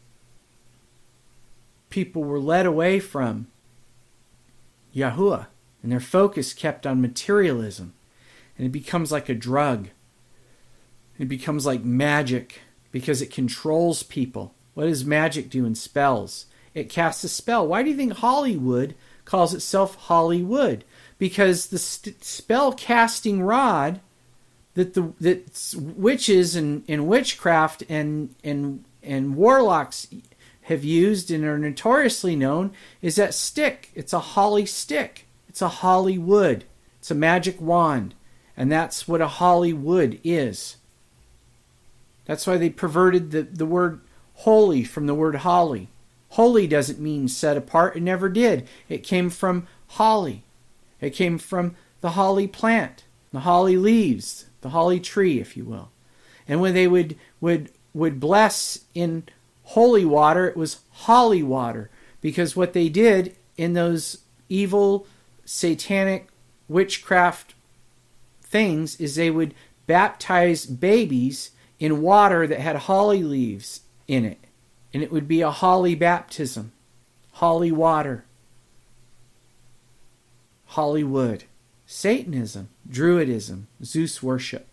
people were led away from Yahuwah, and their focus kept on materialism. And it becomes like a drug. It becomes like magic because it controls people. What does magic do in spells? It casts a spell. Why do you think Hollywood calls itself Hollywood? Because the st- spell casting rod that the that witches and, and witchcraft and and and warlocks have used and are notoriously known is that stick. It's a holly stick. It's a Hollywood. It's a magic wand. And that's what a Hollywood is. That's why they perverted the, the word holy from the word holly. Holy doesn't mean set apart. It never did. It came from holly. It came from the holly plant, the holly leaves, the holly tree, if you will. And when they would would would bless in holy water, it was holly water, because what they did in those evil, satanic witchcraft things is they would baptize babies in water that had holly leaves in it. And it would be a holly baptism. Holly water. Hollywood. Satanism. Druidism. Zeus worship.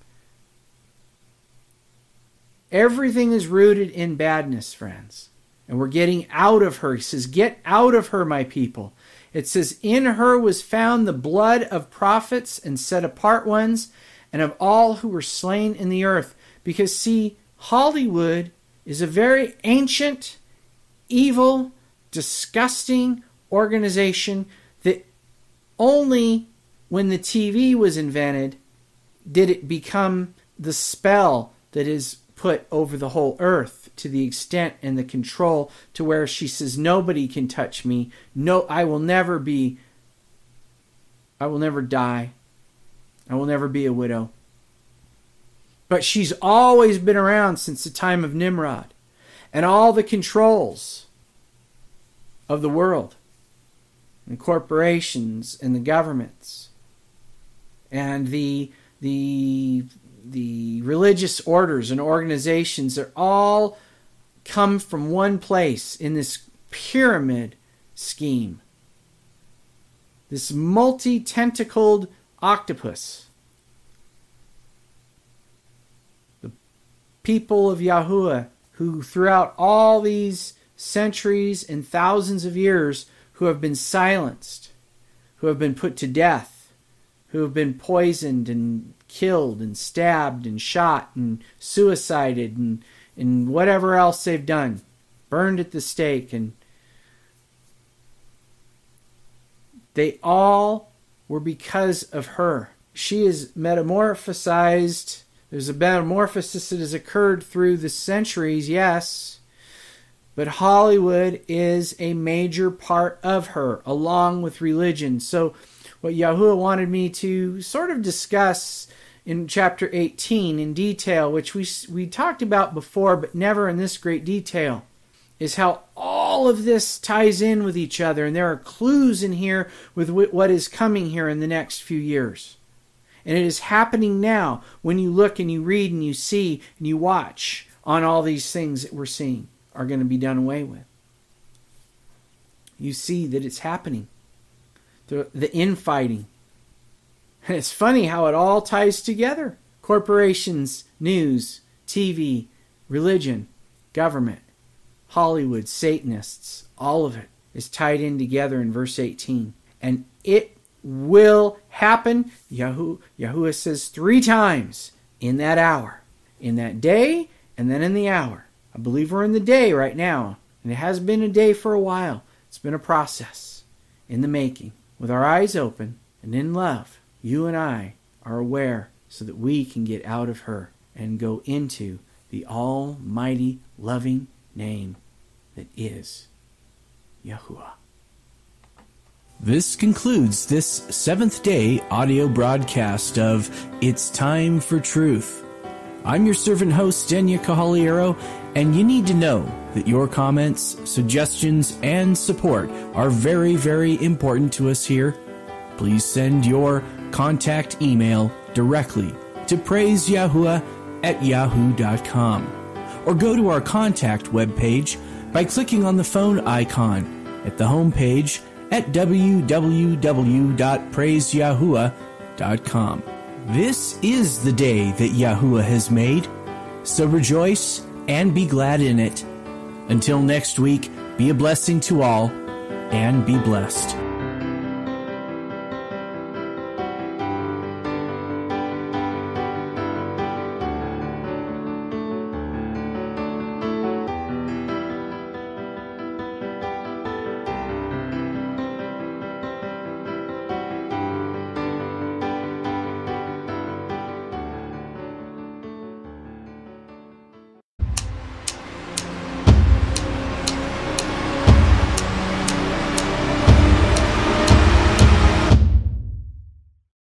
Everything is rooted in badness, friends. And we're getting out of her. He says, get out of her, my people. It says, in her was found the blood of prophets and set apart ones, and of all who were slain in the earth. Because, see, Hollywood is a very ancient, evil, disgusting organization that only when the T V was invented did it become the spell that is put over the whole earth, to the extent and the control to where she says, nobody can touch me. No, I will never be, I will never die. I will never be a widow. But she's always been around since the time of Nimrod. And all the controls of the world, and corporations, and the governments, and the the the religious orders and organizations are all come from one place in this pyramid scheme. This multi-tentacled octopus. The people of Yahuwah, who throughout all these centuries and thousands of years, who have been silenced, who have been put to death, who have been poisoned and killed and stabbed and shot and suicided and, and whatever else they've done, burned at the stake, and they all were because of her. She is metamorphosized. There's a metamorphosis that has occurred through the centuries, yes, but Hollywood is a major part of her, along with religion. So what Yahuwah wanted me to sort of discuss in chapter eighteen in detail, which we we talked about before, but never in this great detail, is how all of this ties in with each other. And there are clues in here with what is coming here in the next few years. And it is happening now when you look and you read and you see and you watch on all these things that we're seeing are going to be done away with. You see that it's happening. The, the infighting. And it's funny how it all ties together. Corporations, news, T V, religion, government, Hollywood, Satanists, all of it is tied in together in verse eighteen. And it will happen. Yahu, Yahuwah says three times in that hour. In that day, and then in the hour. I believe we're in the day right now. And it has been a day for a while. It's been a process in the making. With our eyes open and in love, you and I are aware so that we can get out of her and go into the almighty, loving name that is Yahuwah. This concludes this seventh day audio broadcast of It's Time for Truth. I'm your servant host, Denya Kahaliero, and you need to know that your comments, suggestions, and support are very, very important to us here. Please send your contact email directly to praiseyahuwah at yahoo dot com, or go to our contact webpage by clicking on the phone icon at the homepage at w w w dot praiseyahuwah dot com. This is the day that Yahuwah has made, so rejoice and be glad in it. Until next week, be a blessing to all, and be blessed.